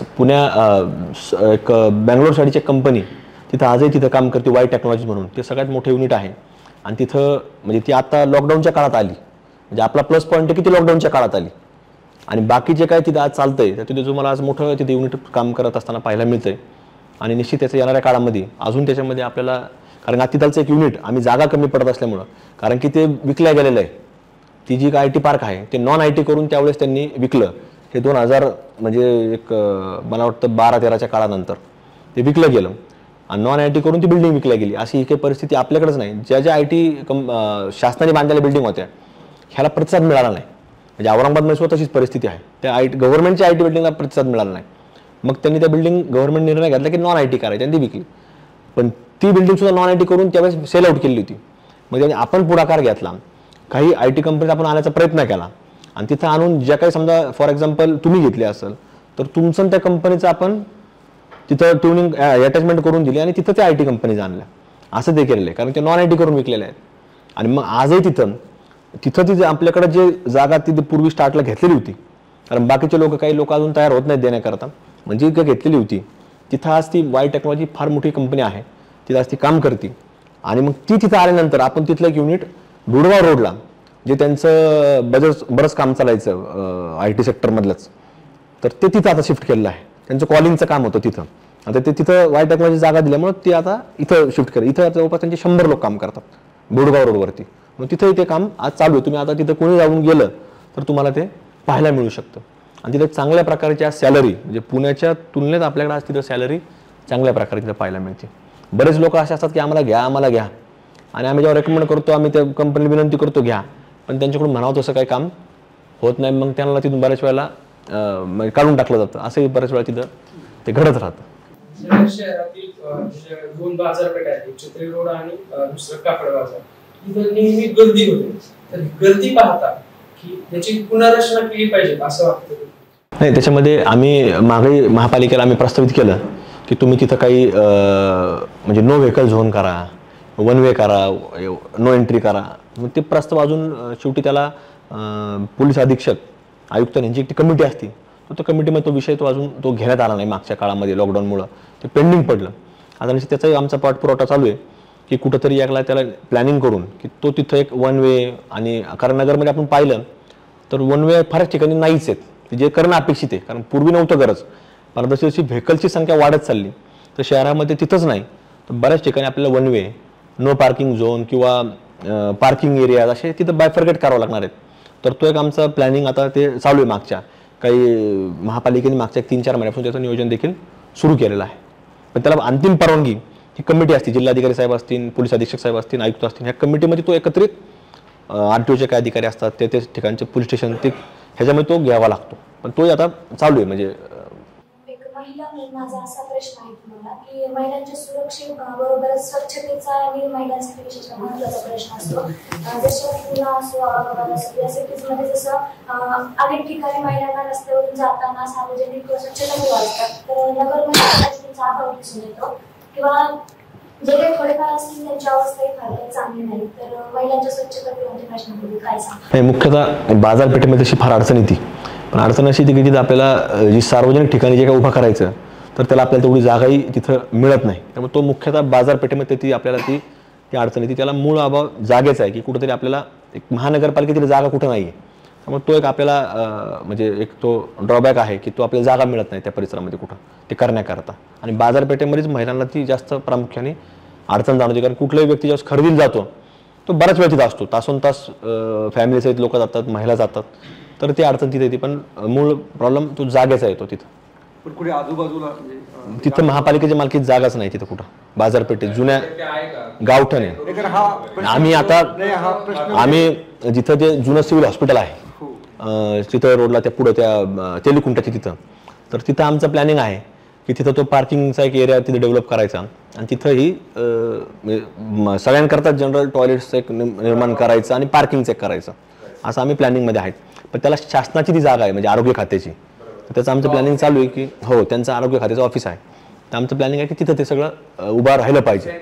एक बँगलोर साईडची एक कंपनी तिथं आजही तिथं काम करते वाय टेक्नॉलॉजी म्हणून. ते सगळ्यात मोठं युनिट आहे आणि तिथं म्हणजे ती आता लॉकडाऊनच्या काळात आली. म्हणजे आपला प्लस पॉईंट आहे की ती लॉकडाऊनच्या काळात आली आणि बाकी जे काय तिथं आज चालतंय तर तिथे तुम्हाला आज मोठं तिथे युनिट काम करत असताना पाहायला मिळतंय. आणि निश्चित त्याचं येणाऱ्या काळामध्ये अजून त्याच्यामध्ये आपल्याला, कारण तिथलचं एक युनिट आम्ही जागा कमी पडत असल्यामुळं, कारण की ते विकल्या गेलेलं आहे. ती जी आय टी पार्क आहे ते नॉन आय टी करून त्यावेळेस त्यांनी विकलं. हे 2000 म्हणजे एक मला वाटतं 12-13च्या काळानंतर ते विकलं गेलं आणि नॉन आय टी करून ती बिल्डिंग विकल्या गेली. अशी ही काही परिस्थिती आपल्याकडेच नाही. ज्या आय टी शासनाने बांधलेल्या बिल्डिंग होत्या ह्याला प्रतिसाद मिळाला नाही. म्हणजे औरंगाबादमध्ये सुद्धा तशीच परिस्थिती आहे. त्या गव्हर्नमेंटच्या आय टी बिल्डिंगला प्रतिसाद मिळाला नाही. मग त्यांनी त्या बिल्डिंग गव्हर्नमेंट निर्णय घेतला की नॉन आय टी करायची आणि ती विकली. पण ती बिल्डिंग सुद्धा नॉन आय टी करून त्यावेळेस सेल आउट केली होती. मग आपण पुढाकार घेतला, काही आय टी कंपनीत आपण आणण्याचा प्रयत्न केला आणि तिथं आणून ज्या काही समजा फॉर एक्झाम्पल तुम्ही घेतली असेल तर तुमचं त्या कंपनीचं आपण तिथं ट्युनिंग अटॅचमेंट करून दिली आणि तिथं त्या आय टी कंपनीज आणल्या. असं ते केलेलं आहे, कारण ते नॉन आय टी करून विकलेले आहेत. आणि मग आजही तिथं तिथे आपल्याकडे जे जागा तिथे पूर्वी स्टार्टला घेतलेली होती, कारण बाकीचे काही लोक अजून तयार होत नाहीत देण्याकरता, म्हणजे काय घेतलेली होती तिथं आज ती वाय टेक्नॉलॉजी फार मोठी कंपनी आहे, तिथं आज ती काम करते. आणि मग ती तिथं आल्यानंतर आपण तिथलं एक युनिट बुडगाव रोडला जे त्यांचं बरंच काम चालायचं आय टी सेक्टरमधलंच, तर ते तिथं आता शिफ्ट केलेलं आहे. त्यांचं कॉलिंगचं काम होतं तिथं. आता ते तिथं वाय टेक्नॉलॉजी जागा दिल्यामुळे ते आता इथं शिफ्ट केलं. इथं जवळपास त्यांचे 100 लोक काम करतात बुडगाव रोडवरती. मग तिथंही ते काम आज चालू आहे. तुम्ही आता तिथं कोणी जाऊन गेलं तर तुम्हाला ते पाहायला मिळू शकतं. आणि तिथे चांगल्या प्रकारच्या सॅलरी, म्हणजे पुण्याच्या तुलनेत आपल्याकडे आज तिथं सॅलरी चांगल्या प्रकारे तिथं पाहायला मिळते. बरेच लोक असे असतात की आम्हाला घ्या आणि आम्ही जेव्हा रेकमेंड करतो, आम्ही त्या कंपनीला विनंती करतो घ्या, पण त्यांच्याकडून म्हणावं तसं काही काम होत नाही. मग त्यांना तिथून बऱ्याच वेळेला काढून टाकलं जातं. असंही बऱ्याच वेळा तिथं ते घडत राहतं. शहरातील 2 बाजारपेठा आहेत, चित्री रोड आणि दुसरं कापड बाजार, इथं नेहमी गर्दी होते. तर गर्दी पाहता की त्याची पुनर्रचना केली पाहिजे असं वाटतं? नाही, त्याच्यामध्ये आम्ही मागे महापालिकेला आम्ही प्रस्तावित केलं की तुम्ही तिथं काही म्हणजे नो व्हेकल झोन करा, 1 वे करा, नो एंट्री करा. मग ते प्रस्ताव अजून शेवटी त्याला पोलीस अधीक्षक आयुक्त यांची एक कमिटी असते, तो कमिटीमध्ये तो विषय अजून घेण्यात आला नाही. मागच्या काळामध्ये लॉकडाऊनमुळं ते पेंडिंग पडलं. आता निश्चित त्याचाही आमचा पाठपुरवठा चालू आहे की कुठंतरी याला त्याला प्लॅनिंग करून की तो तिथं एक 1 वे, आणि कारण नगरमध्ये आपण पाहिलं तर 1 वे फारच ठिकाणी नाहीच आहेत, जे करणं अपेक्षित आहे. कारण पूर्वी नव्हतं गरज, पण जशी जशी व्हेकलची संख्या वाढत चालली तर शहरामध्ये तिथंच नाही तर बऱ्याच ठिकाणी आपल्याला 1 वे, नो पार्किंग झोन किंवा पार्किंग एरिया असे तिथं बायफर्गेट करावं लागणार आहेत. तर तो एक आमचा प्लॅनिंग आता ते चालू आहे. मागच्या काही महापालिकेने मागच्या 3-4 महिन्यापासून त्याचं नियोजन देखील सुरू केलेलं आहे. पण त्याला अंतिम परवानगी ही कमिटी असते, जिल्हाधिकारी साहेब असतील, पोलीस अधीक्षक साहेब असतील, आयुक्त असतील, ह्या कमिटीमध्ये तो एकत्रित RTOचे काय अधिकारी असतात ते ठिकाणचे पोलीस स्टेशन ते ह्याच्यामध्ये तो घ्यावा लागतो. पण तोही आता चालू आहे. म्हणजे महिला म्हणून माझा असा प्रश्न आहे तुम्हाला की महिलांच्या सुरक्षेबरोबरच स्वच्छतेचा आणि महिलांसाठी विशेष महत्त्वाचा प्रश्न असतो. जसं पुणे असो, औरंगाबाद असो, या सिटीजमध्ये जसं अनेक ठिकाणी महिलांना रस्त्यावरून जाताना सार्वजनिक स्वच्छता वाचतात, तर नगरमध्ये त्याचा अभाव दिसून येतो किंवा जे काही थोडेफार असतील त्यांची अवस्थाही फार चांगली नाही. तर महिलांच्या स्वच्छतेवरच्या प्रश्नाबद्दल काय सांगा? मुख्यतः बाजारपेठेमध्ये तशी फार अडचण येते. पण अडचण अशी येते की तिथं आपल्याला जी सार्वजनिक ठिकाणी जे काय उभा करायचं तर त्याला आपल्याला तेवढी जागाही तिथं मिळत नाही. त्यामुळे तो मुख्यतः बाजारपेठेमध्ये ती आपल्याला ती अडचण येते. त्याला मूळ अभाव जागेचा आहे की कुठेतरी आपल्याला एक महानगरपालिकेतील जागा कुठं नाही आहे. त्यामुळे तो एक आपल्याला म्हणजे एक तो ड्रॉबॅक आहे की तो आपल्याला जागा मिळत नाही त्या परिसरामध्ये कुठं ते करण्याकरता. आणि बाजारपेठेमध्येच महिलांना ती जास्त प्रामुख्याने अडचण जाणवते. कारण कुठलाही व्यक्ती जेव्हा खरेदीला जातो तो बऱ्याच वेळ तिथं असतो, तासोनतास फॅमिलीसहित लोक जातात, महिला जातात, तर ती अडचण तिथे येते. पण मूळ प्रॉब्लेम तो जागेचा येतो तिथं. पण कुठे आजूबाजूला तिथं महापालिकेच्या मालकीत जागाच नाही तिथं कुठं बाजारपेठेत जुन्या गावठण आहे. आम्ही जिथं ते जुनं सिव्हिल हॉस्पिटल आहे तिथं रोडला त्या पुढे त्या तेलकुंटाच्या तिथं, तर तिथं आमचं प्लॅनिंग आहे की तिथं तो पार्किंगचा एक एरिया तिथे डेव्हलप करायचा आणि तिथंही सगळ्यांकरता जनरल टॉयलेट्स एक निर्माण करायचं आणि पार्किंगचं एक करायचं असं आम्ही प्लॅनिंगमध्ये आहेत. पण त्याला शासनाची ती जागा आहे म्हणजे आरोग्य खात्याची, तर त्याचं आमचं प्लॅनिंग चालू आहे की हो त्यांचं आरोग्य खात्याचं ऑफिस आहे, तर आमचं प्लॅनिंग आहे की तिथं ते सगळं उभं राहिलं पाहिजे.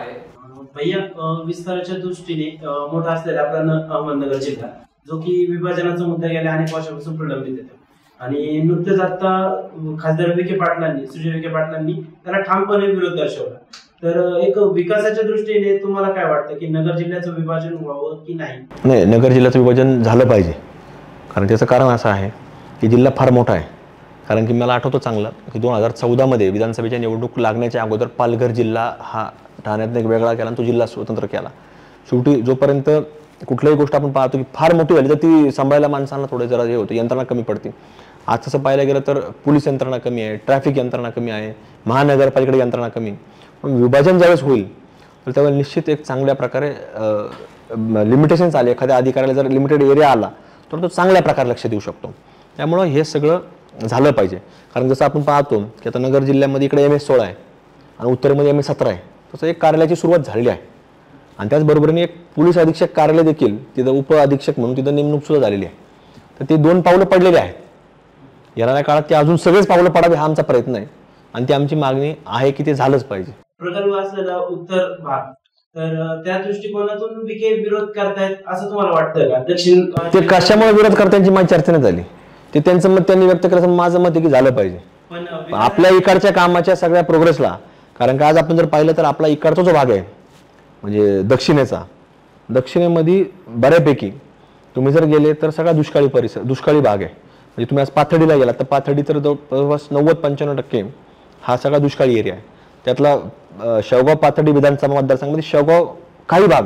भैया विस्ताराच्या दृष्टीने मोठा असलेला आपला अहमदनगर जिल्हा जो की विभाजनाचा मुद्दा गेल्या अनेक वर्षापासून प्रलंबित येतो आणि नुकतेच आता खासदार विखे पाटलांनी, सुजय विखे पाटलांनी त्याला ठामपणे विरोध दर्शवला. तर एक विकासाच्या दृष्टीने तुम्हाला काय वाटतं की नगर जिल्ह्याचं विभाजन व्हावं की नाही? नाही, नगर जिल्ह्याचं विभाजन झालं पाहिजे. कारण त्याचं कारण असं आहे की जिल्हा फार मोठा आहे. कारण की मला आठवतं चांगलं की 2014मध्ये विधानसभेच्या निवडणूक लागण्याच्या अगोदर पालघर जिल्हा हा ठाण्यातनं एक वेगळा केला आणि तो जिल्हा स्वतंत्र केला. शेवटी जोपर्यंत कुठल्याही गोष्ट आपण पाहतो की फार मोठी झाली तर ती सांभाळायला माणसांना थोडं जरा हे होतं, यंत्रणा कमी पडते. आज तसं पाहायला गेलं तर पोलीस यंत्रणा कमी आहे, ट्रॅफिक यंत्रणा कमी आहे, महानगरपालिकेकडे यंत्रणा कमी. पण विभाजन ज्यावेळेस होईल तर त्यावेळेस निश्चित एक चांगल्या प्रकारे लिमिटेशन्स आले. एखाद्या अधिकाऱ्याला जर लिमिटेड एरिया आला तर तो चांगल्या प्रकारे लक्ष देऊ शकतो. त्यामुळं हे सगळं झालं पाहिजे. कारण जसं आपण पाहतो की आता नगर जिल्ह्यामध्ये इकडे MS-16 आहे आणि उत्तरेमध्ये MS-17 आहे, तसं एक कार्यालयाची सुरुवात झालेली आहे. आणि त्याचबरोबरीने एक पोलीस अधीक्षक कार्यालय देखील तिथं उप अधीक्षक म्हणून तिथं नेमणूक सुद्धा झालेली आहे. तर ते 2 पावलं पडलेले आहेत. येणाऱ्या काळात ते अजून सगळेच पावलं पडावे हा आमचा प्रयत्न आहे आणि ती आमची मागणी आहे की ते झालंच पाहिजे. प्रकल्प असलेला उत्तर भाग, तर त्या दृष्टिकोनातून विखे विरोध करतायत असं तुम्हाला वाटतं का? दक्षिण ते कशामुळे विरोध करतायची माझी चर्चा नाही झाली. ते त्यांचं मत त्यांनी व्यक्त केलं, माझं मत आहे की झालं पाहिजे. पण आपल्या इकडच्या कामाच्या सगळ्या प्रोग्रेसला, कारण का आज आपण जर पाहिलं तर आपला इकडचा जो भाग आहे म्हणजे दक्षिणेमध्ये बऱ्यापैकी तुम्ही जर गेले तर सगळा दुष्काळी भाग आहे. म्हणजे तुम्ही आज पाथर्डीला गेला तर पाथर्डी तर जवळपास 90-95% हा सगळा दुष्काळी एरिया आहे. त्यातला शेवगाव पाथर्डी विधानसभा मतदारसंघामध्ये शेवगाव काही भाग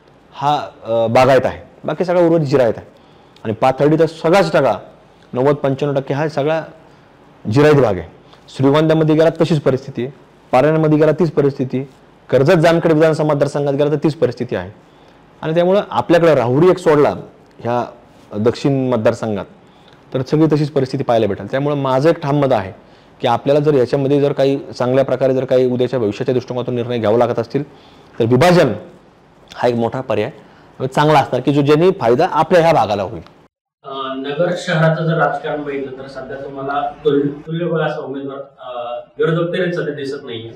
हा बागायत आहे, बाकी सगळा उर्वरित जिरायत आहे. आणि पाथर्डीचा सगळाच टका 90-95% हा सगळा जिरायत भाग आहे. श्रीगोंद्यामध्ये गेला तशीच परिस्थिती आहे, पारनेरमध्ये गेला तीच परिस्थिती, कर्जत जामखेड विधानसभा मतदारसंघात गेला तर तीच परिस्थिती आहे. आणि त्यामुळं आपल्याकडे राहुरी एक सोडला ह्या दक्षिण मतदारसंघात तर सगळी तशीच परिस्थिती पाहायला भेटेल. त्यामुळे माझं एक ठाम मत आहे की आपल्याला जर याच्यामध्ये जर काही चांगल्या प्रकारे जर काही उद्याच्या भविष्याच्या दृष्टिकोनातून निर्णय घ्यावा लागत असतील तर विभाजन हा एक मोठा पर्याय चांगला असणार की जो ज्यांनी फायदा आपल्या ह्या भागाला होईल. नगर शहराचं जर राजकारण बघितलं तर सध्या तुम्हाला तुल्यबळ असा उमेदवार विरोधक तरी सध्या दिसत नाहीये.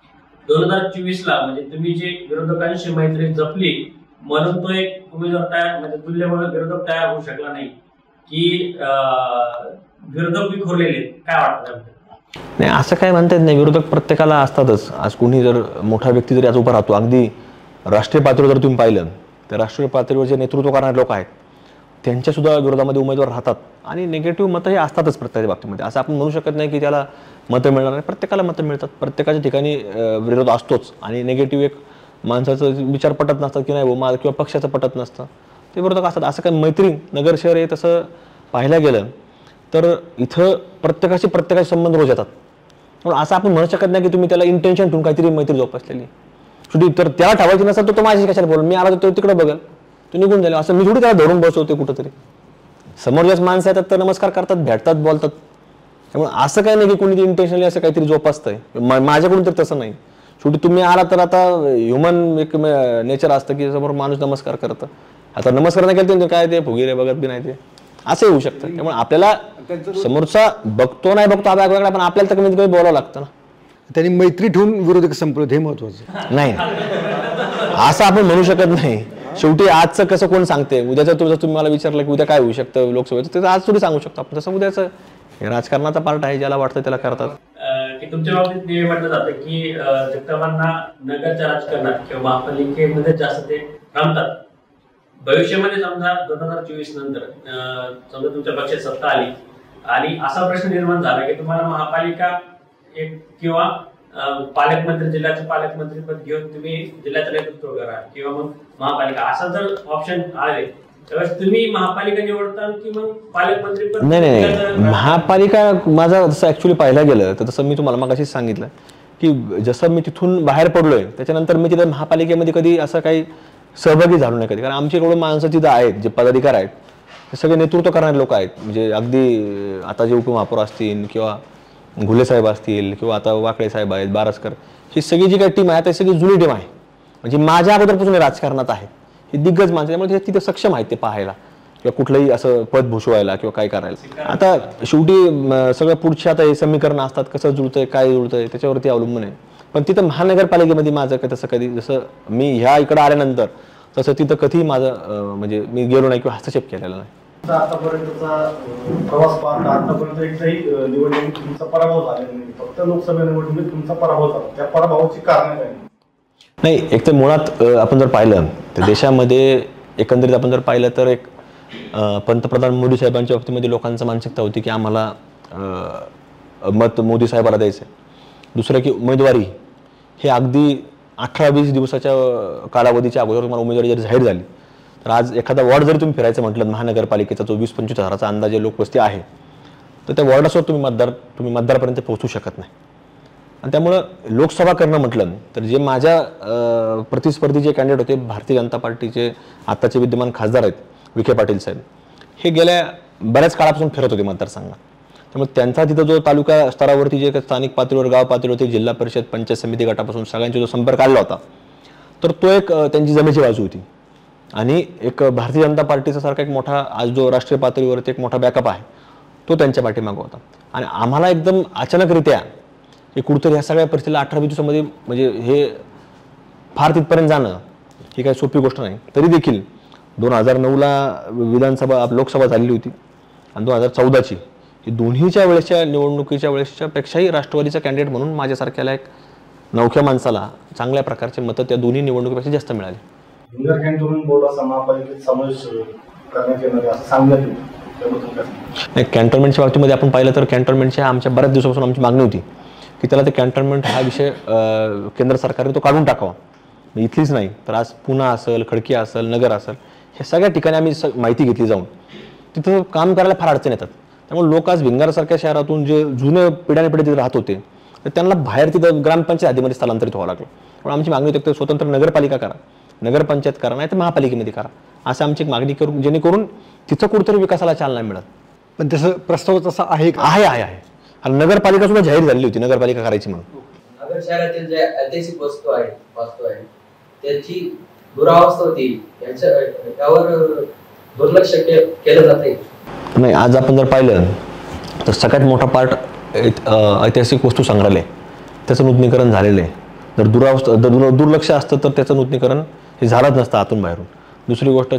2024ला म्हणजे तुम्ही जे विरोधकांशी मैत्री जपली म्हणून तो एक उमेदवार तयार म्हणजे तुल्यबळ विरोधक तयार होऊ शकला नाही की विरोधक विखुरलेले, काय वाटतं? नाही, असं काय म्हणता येत नाही. विरोधक प्रत्येकाला असतातच. आज कोणी जर मोठा व्यक्ती जरी आज उभा राहतो, अगदी राष्ट्रीय पातळीवर जर तुम्ही पाहिलं तर राष्ट्रीय पातळीवर जे नेतृत्व करणारे लोक आहेत त्यांच्या सुद्धा विरोधामध्ये उमेदवार राहतात आणि निगेटिव्ह मतं हे असतातच प्रत्येक बाबतीमध्ये. असं आपण म्हणू शकत नाही की त्याला मतं मिळणार नाही. प्रत्येकाला मतं मिळतात, प्रत्येकाच्या ठिकाणी विरोध असतोच. आणि निगेटिव्ह एक माणसाचं विचार पटत नसतात की नाही हो माझं किंवा पक्षाचं पटत नसतं, ते विरोधक असतात. असं काही मैत्री नगर शहर आहे तसं पाहायला गेलं तर इथं प्रत्येकाचे संबंध रोज येतात. म्हणून असं आपण म्हणू शकत नाही की तुम्ही त्याला इंटेन्शन ठेवून काहीतरी मैत्री जोपासलेली शेवटी तर त्याला ठेवायची नसेल तर तो माझ्याशी कशाला बोल, मी आला तर तिकडे बघेल, तू निघून जाईल. असं मी थोडी त्याला धरून बसवते कुठंतरी. समोरच्याच माणसं येतात तर नमस्कार करतात, भेटतात, बोलतात. त्यामुळे असं काही नाही की कोणी इंटेन्शनली असं काहीतरी जोपासतंय. माझ्याकडून तर तसं नाही. शेवटी तुम्ही आला तर आता ह्युमन एक नेचर असतं की समोर माणूस नमस्कार करतं. आता नमस्कार नाही केलं काय ते फुगिरे बघत बी नाही, ते असं होऊ शकतं. त्यामुळे आपल्याला समोरचा बघतो नाही बघतो आवाज वेगळा, पण आपल्याला तर कमीत कमी बोलावं लागतं ना. त्यांनी मैत्री ठेवून विरोधक संपलं हे महत्वाचं नाही, असं आपण म्हणू शकत नाही. शेवटी आजचं कसं कोण सांगते, उद्याचं तुम्ही मला विचारलं की उद्या काय होऊ शकतं लोकसभेचं, ते आज थोडी सांगू शकतो आपण. तसं उद्याचं राजकारणाचा पार्ट आहे, ज्याला वाटतं त्याला करतात. की तुमच्या बाबतीत नेहमी म्हटलं जातं की जगतापांना नगरच्या राजकारणात किंवा महापालिकेमध्ये जास्त ते रमतात. भविष्यामध्ये समजा 2024 नंतर समजा तुमच्या पक्षात सत्ता आली आणि असा प्रश्न निर्माण झाला की तुम्हाला महापालिका एक किंवा पालकमंत्री जिल्ह्याचं पालकमंत्री पद घेऊन तुम्ही जिल्ह्याचं नेतृत्व करा किंवा मग महापालिका, असा जर ऑप्शन आले तर तुम्ही महापालिका निवडता की मग पालकमंत्री पद? नाही, महापालिका माझा जसं ऍक्च्युली पाहायला गेलं तर तसं मी तुम्हाला मगाशीच सांगितलं की जसं मी तिथून बाहेर पडलोय त्याच्यानंतर मी तिथे महापालिकेमध्ये कधी असं काही सहभागी झालो नाही कधी. कारण आमच्याकडून माणसं तिथं आहेत, जे पदाधिकारी आहेत ते सगळे नेतृत्व करणारे लोक आहेत. म्हणजे अगदी आता जे उपमहापौर असतील किंवा घुले साहेब असतील किंवा आता वाकडे साहेब आहेत, बारसकर, ही सगळी जी काही टीम आहे ती सगळी जुनी टीम आहे. म्हणजे माझ्या अगोदरपासून राजकारणात आहेत, ही दिग्गज माणसं, त्यामुळे तिथे सक्षम आहेत ते पाहायला किंवा कुठलंही असं पद भूषवायला किंवा काय करायला. आता शेवटी सगळं पुढचे आता हे समीकरणं असतात, कसं जुळतंय काय जुळतंय त्याच्यावरती अवलंबून आहे. पण तिथं महानगरपालिकेमध्ये माझं काय तसं कधी जसं मी ह्या इकडं आल्यानंतर तसं तिथं कधी माझं म्हणजे मी गेलो नाही किंवा हस्तक्षेप केलेला नाही. आतापर्यंतचा प्रवास पाहता आतापर्यंत एकदाही निवडणुकीत तुमचा पराभव झालेला नाही, फक्त लोकसभा निवडणुकीत तुमचा पराभव झाला. त्या पराभवाची कारण काय? नाही, एक तर मुळात आपण जर पाहिलं तर देशामध्ये एकंदरीत आपण जर पाहिलं तर एक पंतप्रधान मोदी साहेबांच्या बाबतीमध्ये लोकांची मानसिकता होती की आम्हाला मत मोदी साहेबाला द्यायचं. दुसरं की उमेदवारी हे अगदी 18-20 दिवसाच्या कालावधीच्या अगोदर तुम्हाला उमेदवारी जरी जाहीर झाली तर आज एखादा वॉर्ड जरी तुम्ही फिरायचं म्हटलं महानगरपालिकेचा जो 20-25 हजाराचा अंदाजे लोकवस्ती आहे तर त्या वॉर्डासोबत तुम्ही मतदारापर्यंत पोहोचू शकत नाही. आणि त्यामुळं लोकसभा करणं म्हटलं तर जे माझ्या प्रतिस्पर्धी जे कॅन्डिडेट होते भारतीय जनता पार्टीचे आत्ताचे विद्यमान खासदार आहेत विखे पाटील साहेब, हे गेल्या बऱ्याच काळापासून फिरत होते मतदारसंघात. त्यामुळे त्यांचा तिथं जो तालुका स्तरावरती जे स्थानिक पातळीवर गाव पातळीवरती जिल्हा परिषद पंचायत समिती गटापासून सगळ्यांचा जो संपर्क आला होता तर तो एक त्यांची जमेची बाजू होती. आणि एक भारतीय जनता पार्टीचा सारखा एक मोठा आज जो राष्ट्रीय पातळीवरती एक मोठा बॅकअप आहे तो त्यांच्या पाठीमागं होता. आणि आम्हाला एकदम अचानकरित्या हे कुठंतरी ह्या सगळ्या परिस्थितीला 18-20 दिवसामध्ये म्हणजे हे फार तिथपर्यंत जाणं ही काही सोपी गोष्ट नाही. तरी देखील 2009ला लोकसभा झालेली होती आणि 2014ची ही दोन्हीच्या वेळेसच्या निवडणुकीच्या वेळेसच्या पेक्षाही राष्ट्रवादीचा कॅन्डिडेट म्हणून माझ्यासारख्याला एक नवख्या माणसाला चांगल्या प्रकारचे मतं त्या दोन्ही निवडणुकीपेक्षा जास्त मिळाली. इंदर कॅन्टोन्मेंट बोर्ड असा महापालिकेत समावेश करण्यात येणार असं सांगण्यात येईल. नाही, कॅन्टोन्मेंटच्या बाबतीमध्ये आपण पाहिलं तर कॅन्टोन्मेंटच्या आमच्या बऱ्याच दिवसापासून आमची मागणी होती की त्याला ते कॅन्टोन्मेंट हा विषय केंद्र सरकारने तो काढून टाकावा. इथलीच नाही तर आज पुणा असेल, खडकी असेल, नगर असेल, ह्या सगळ्या ठिकाणी आम्ही माहिती घेतली जाऊन तिथं काम करायला फार अडचण येतात. त्यामुळे लोक आज भिंगारसारख्या शहरातून जे जुने पिढ्यानपिढी तिथे राहत होते तर त्यांना बाहेर तिथं ग्रामपंचायत हद्दीमध्ये स्थलांतरित व्हावं लागलं. पण आमची मागणी होती स्वतंत्र नगरपालिका करा, नगरपंचायत करा, नाही तर महापालिकेमध्ये करा, असं आमची एक मागणी करून जेणेकरून तिथं कुठेतरी विकासाला चालना मिळत. पण तसं प्रस्ताव तसा आहे का? आहे आहे आहे आणि नगरपालिका सुद्धा जाहीर झालेली होती नगरपालिका करायची म्हणून. नगर शहरातील जे ऐतिहासिक वास्तू आहे त्याची दुरावस्था होती यावर दुर्लक्ष केलं जाते. नाही, आज आपण जर पाहिलं तर सगळ्यात मोठा पार्ट ऐतिहासिक वस्तू संग्रहालय त्याचं नूतनीकरण झालेलं आहे. जर दुर्लक्ष असतं तर त्याचं नूतनीकरण हे झालंच नसतं आतून बाहेरून. दुसरी गोष्ट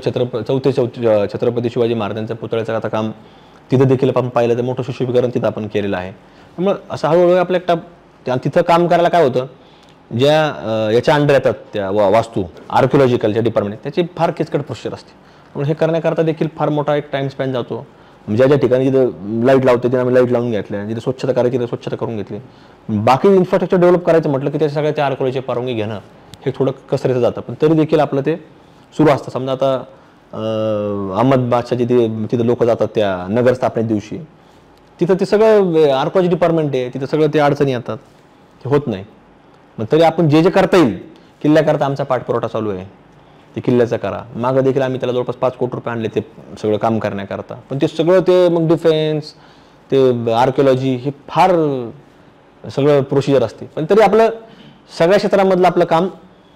छत्रपती शिवाजी महाराजांच्या पुतळ्याचं आता काम तिथं देखील आपण पाहिलं तर मोठं सुशोभीकरण तिथं आपण केलेलं आहे. त्यामुळे असं हळूहळू आपल्या एकटा तिथं काम करायला काय होतं ज्या याच्या अंडर येतात त्या वास्तू आर्किओलॉजिकलच्या डिपार्टमेंट त्याची फार किचकट प्रोसिजर असते. त्यामुळे हे करण्याकरता देखील फार मोठा एक टाइम स्पेंड जातो. ज्या ज्या ठिकाणी जिथं लाईट लावते तिथे आम्ही लाईट लावून घेतल्या, जिथे स्वच्छता करायची तिथे स्वच्छता करून घेतली. बाकी इन्फ्रास्ट्रक्चर डेव्हलप करायचं म्हटलं की त्या सगळ्या त्या आर्किओलॉजीची परवानगी घेणं हे थोडं कसरतं जातं. पण तरी देखील आपलं ते सुरू असतं. समजा आता अहमदाबादच्या तिथे लोक जातात त्या नगर स्थापने दिवशी तिथं ते सगळं आर्किओलॉजी डिपार्टमेंट आहे, तिथं सगळं ते अडचणी येतात, ते होत नाही. मग तरी आपण जे करता येईल किल्ल्याकरता आमचा पाठपुरवठा चालू आहे ते किल्ल्याचा करा. मागं देखील आम्ही त्याला जवळपास 5 कोटी रुपये आणले ते सगळं काम करण्याकरता. पण ते सगळं ते मग डिफेन्स ते आर्किओलॉजी हे फार सगळं प्रोसिजर असते. पण तरी आपलं सगळ्या क्षेत्रामधलं आपलं काम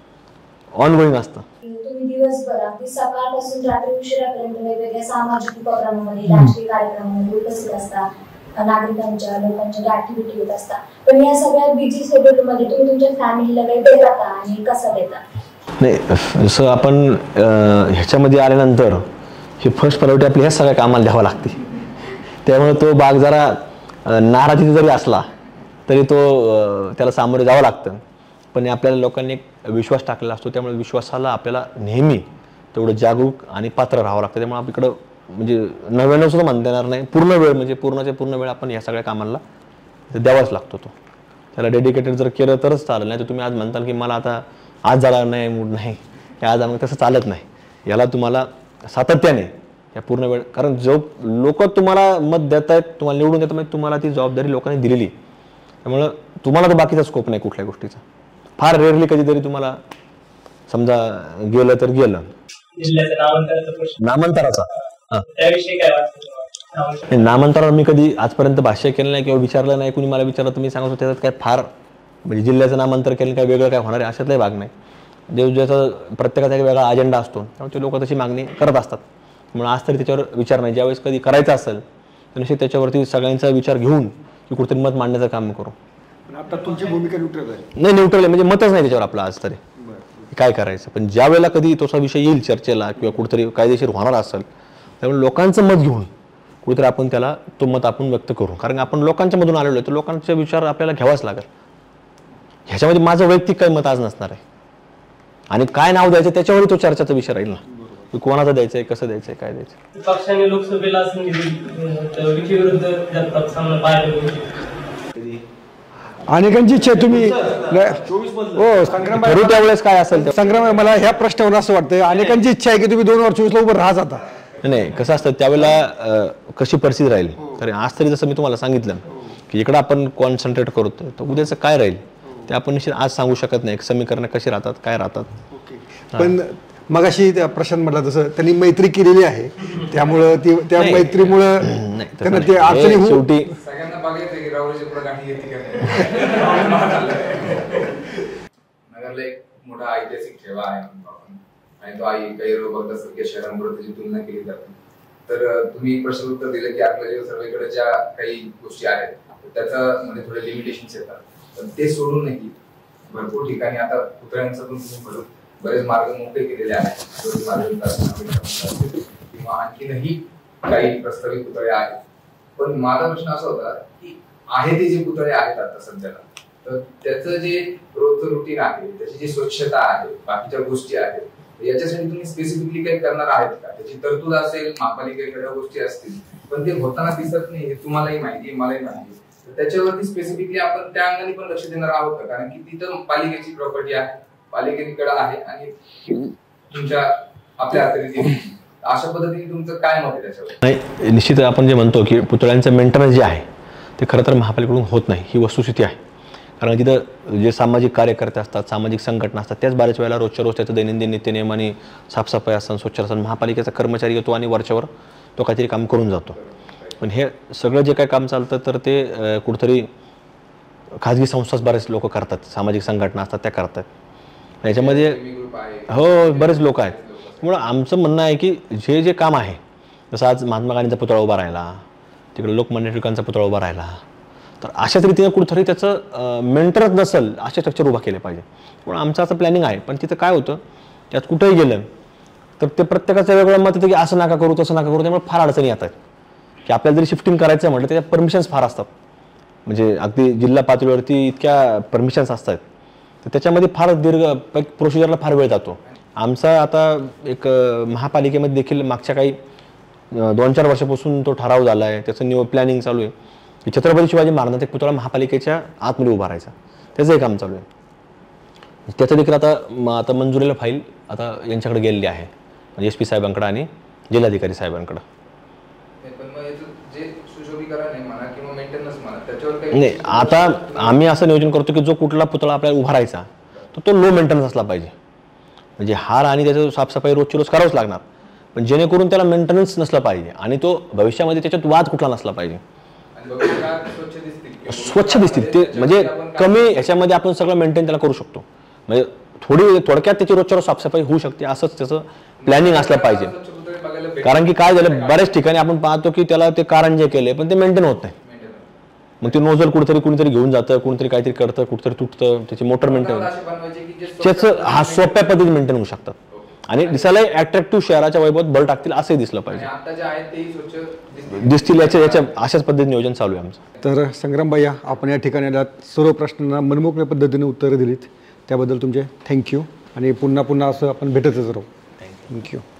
ऑनगोईंग असतं. तुम्ही दिवसभर अगदी सकाळपासून रात्री उशिरापर्यंत वेगवेगळ्या सामाजिक उपक्रमांमध्ये राजकीय कार्यक्रमांमध्ये उपस्थित असता, लोकांच्या गाठी भेटी होत असतात. पण या सगळ्या बिझी शेड्यूलमध्ये तुम्ही तुमच्या फॅमिलीला वेळ देता का आणि कसा देता? नाही, जसं आपण ह्याच्यामध्ये आल्यानंतर ही फर्स्ट प्रायोरिटी आपली ह्या सगळ्या कामाला द्यावं लागते. त्यामुळे तो भाग जरा नाराजीचा जरी असला तरी तो त्याला सामोरे जावं लागतं. पण आपल्याला लोकांनी एक विश्वास टाकलेला असतो. त्यामुळे विश्वासाला आपल्याला नेहमी तेवढं जागरूक आणि पात्र राहावं लागतं. त्यामुळे आपण इकडं म्हणजे 99 सुद्धा म्हणता येणार नाही, पूर्ण वेळ म्हणजे पूर्ण वेळ आपण या सगळ्या कामाला द्यावाच लागतो. तो त्याला डेडिकेटेड जर केलं तरच चालेल. नाही तर तुम्ही आज म्हणताल की मला आता आज झाला नाही, मूड नाही, आज आम्ही तसं चालत नाही. याला तुम्हाला सातत्याने या पूर्ण वेळ, कारण जो लोक तुम्हाला मत देत आहेत, तुम्हाला निवडून देतात, म्हणजे तुम्हाला ती जबाबदारी लोकांनी दिलेली. त्यामुळं तुम्हाला तर बाकीचा स्कोप नाही कुठल्याही गोष्टीचा. फार रेअरली कधीतरी तुम्हाला समजा गेलं तर गेलं. नामांतराचा नामांतरावर मी कधी आजपर्यंत भाष्य केलं नाही किंवा विचारलं नाही. कुणी मला विचारलं तर मी सांगतो त्याच्यात काय फार म्हणजे जिल्ह्याचं नामांतर केलं काय वेगळं काय होणार आहे अशातलाही भाग नाही. ज्याचा प्रत्येकाचा एक वेगळा अजेंडा असतो त्यामुळे ते लोक तशी मागणी करत असतात. म्हणून आज तरी त्याच्यावर विचार नाही. ज्यावेळेस कधी करायचं असेल तर निश्चित त्याच्यावरती सगळ्यांचा विचार घेऊन की कुठेतरी मत मांडण्याचं काम करू. आता तुमची भूमिका न्यूट्रल आहे? नाही, न्यूट्रल आहे म्हणजे मतच नाही त्याच्यावर आपलं आज तरी काय करायचं. पण ज्या वेळेला कधी तसा विषय येईल चर्चेला किंवा कुठेतरी कायदेशीर होणार असेल त्यामुळे लोकांचं मत घेऊन कुठेतरी आपण त्याला तो मत आपण व्यक्त करू, कारण आपण लोकांच्या मधून आलेलो आहे तर लोकांचे विचार आपल्याला घ्यावाच लागेल. ह्याच्यामध्ये माझं वैयक्तिक काही मत आज नसणार आहे आणि काय नाव द्यायचं त्याच्यावरही तो चर्चाचा विषय राहील ना, कोणाचं द्यायचंय, कसं द्यायचंय, काय द्यायचं. पक्षाने लोकसभेला संधी दिली, विखे विरुद्ध जनता सामना पाहायला अनेकांची इच्छा आहे तुम्ही हो संग्राम त्यावेळेस काय असेल संग्राम, मला ह्या प्रश्नावर असं वाटतं अनेकांची इच्छा आहे की तुम्ही 2024ला उभं राहा जाता. नाही, कसं असतं त्यावेळेला कशी परिस्थिती राहील. तर आज तरी जसं मी तुम्हाला सांगितलं की इकडं आपण कॉन्सन्ट्रेट करतो तर उद्याचं काय राहील ते आपण निश्चित आज सांगू शकत नाही. समीकरणं कशी राहतात, काय राहतात. पण मगाशी प्रशांत म्हटलं तसं त्यांनी मैत्री केलेली आहे, त्यामुळं त्या मैत्रीमुळं त्यांना ते अडचणी शेवटी नगरला एक मोठा ऐतिहासिक ठेवा आहे आणि तो काही लोक बघतात शहरांबरोबर त्याची तुलना केली जाते. तर तुम्ही प्रश्न उत्तर दिलं की आपल्या जे सर्वेकडे ज्या काही गोष्टी आहेत त्याचं म्हणजे थोडे लिमिटेशन्स येतात, पण ते सोडूनही भरपूर ठिकाणी आता पुतळ्यांचं पण तुम्ही बरेच मार्ग मोकळे केलेले आहेत किंवा आणखीनही काही प्रस्तावित पुतळे आहेत. पण माझा प्रश्न असा होता की आहे ते जे पुतळे आहेत आता सध्याला, तर त्याचं जे रोजचं रुटीन आहे, त्याची जी स्वच्छता आहे, बाकीच्या गोष्टी आहेत, याच्यासाठी तुम्ही स्पेसिफिकली काही करणार आहेत का? त्याची तरतूद असेल, महापालिकेकडे गोष्टी असतील, पण ते होताना दिसत नाही. हे तुम्हालाही माहिती, मलाही माहिती. त्याच्यावरती स्पेसिफिकली आपण त्या अंगाने पण लक्ष देणार आहोत का? कारण की तिथं पालिकेची प्रॉपर्टी आहे, पालिकेकडे आहे आणि तुमच्या आपल्या अतिरिक्त अशा पद्धतीने तुमचं काय मत आहे त्याच्यावर? नाही, निश्चित आपण जे म्हणतो की पुतळ्यांचं मेंटेनन्स जे आहे ते खरं तर महापालिकेकडून होत नाही, ही वस्तुस्थिती आहे. कारण तिथं जे सामाजिक कार्यकर्ते असतात, सामाजिक संघटना असतात, त्याच बऱ्याच वेळेला रोजच्या रोज त्याचं दैनंदिन नित्यनियम आणि साफसफाई असतात, स्वच्छ असतात. महापालिकेचा कर्मचारी येतो आणि वरच्यावर तो काहीतरी काम करून जातो. पण हे सगळं जे काही काम चालतं तर ते कुठंतरी खाजगी संस्थाच बरेच लोक करतात, सामाजिक संघटना असतात त्या करतात. याच्यामध्ये हो बरेच लोक आहेत. त्यामुळं आमचं म्हणणं आहे की जे जे काम आहे, जसं आज महात्मा गांधींचा पुतळा उभा राहिला, तिकडे लोकमान्य टिळकांचा पुतळा उभा राहिला, तर अशाच रीतीने कुठंतरी त्याचं मेंटेनन्स नसेल असे स्ट्रक्चर उभा केले पाहिजे. पण आमचं असं प्लॅनिंग आहे. पण तिथं काय होतं, त्यात कुठंही गेलं तर ते प्रत्येकाचं वेगळं मत येतं की असं नका करू, तसं नका करू. त्यामुळे फार अडचणी येतात की आपल्याला जरी शिफ्टिंग करायचं म्हटलं त्याच्या परमिशन्स फार असतात. म्हणजे अगदी जिल्हा पातळीवरती इतक्या परमिशन्स असतात, तर त्याच्यामध्ये फार दीर्घ प्रोसिजरला फार वेळ जातो. आमचा आता एक महापालिकेमध्ये देखील मागच्या काही 2-4 वर्षापासून तो ठराव झाला आहे, त्याचं प्लॅनिंग चालू आहे की छत्रपती शिवाजी महाराजांचा एक पुतळा महापालिकेच्या आतमध्ये उभा राहायचा. त्याचंही काम चालू आहे. त्याचं देखील आता मंजुरीला फाईल आता यांच्याकडे गेलेली आहे, म्हणजे SP साहेबांकडे आणि जिल्हाधिकारी साहेबांकडे. नाही, आता आम्ही असं नियोजन करतो की जो कुठला पुतळा आपल्याला उभा राहायचा तो लो मेंटेनन्स असला पाहिजे. म्हणजे हार आणि त्याचं साफसफाई रोजची रोज करावंच लागणार, पण जेणेकरून त्याला मेंटेनन्स नसला पाहिजे आणि तो भविष्यामध्ये त्याच्यात वाद कुठला नसला पाहिजे. स्वच्छ दिसतील ते, म्हणजे कमी ह्याच्यामध्ये आपण सगळं मेंटेन त्याला करू शकतो. म्हणजे थोडक्यात त्याची रोजच्या रोज साफसफाई होऊ शकते, असंच त्याचं प्लॅनिंग असलं पाहिजे. कारण की काय झालं, बऱ्याच ठिकाणी आपण पाहतो की त्याला ते कारंजे केले पण ते मेंटेन होत नाही. मग ते नोझल कुणीतरी घेऊन जातं, कुणीतरी काहीतरी करतं, कुठेतरी तुटतं, त्याची मोटर मेंटेन त्याचं हा सोप्या पद्धतीने मेंटेन होऊ शकतात आणि दिसायला अट्रॅक्टिव्ह शहराच्या वैभवात भर टाकतील असंही दिसलं पाहिजे, दिसतील याच्या अशाच पद्धतीने नियोजन चालू आहे आमचं. तर संग्राम भैया, आपण या ठिकाणी सर्व प्रश्नांना मनमोकळ्या पद्धतीने उत्तरं दिलीत, त्याबद्दल तुमचे थँक्यू. आणि पुन्हा असं आपण भेटतच राहू. थँक्यू.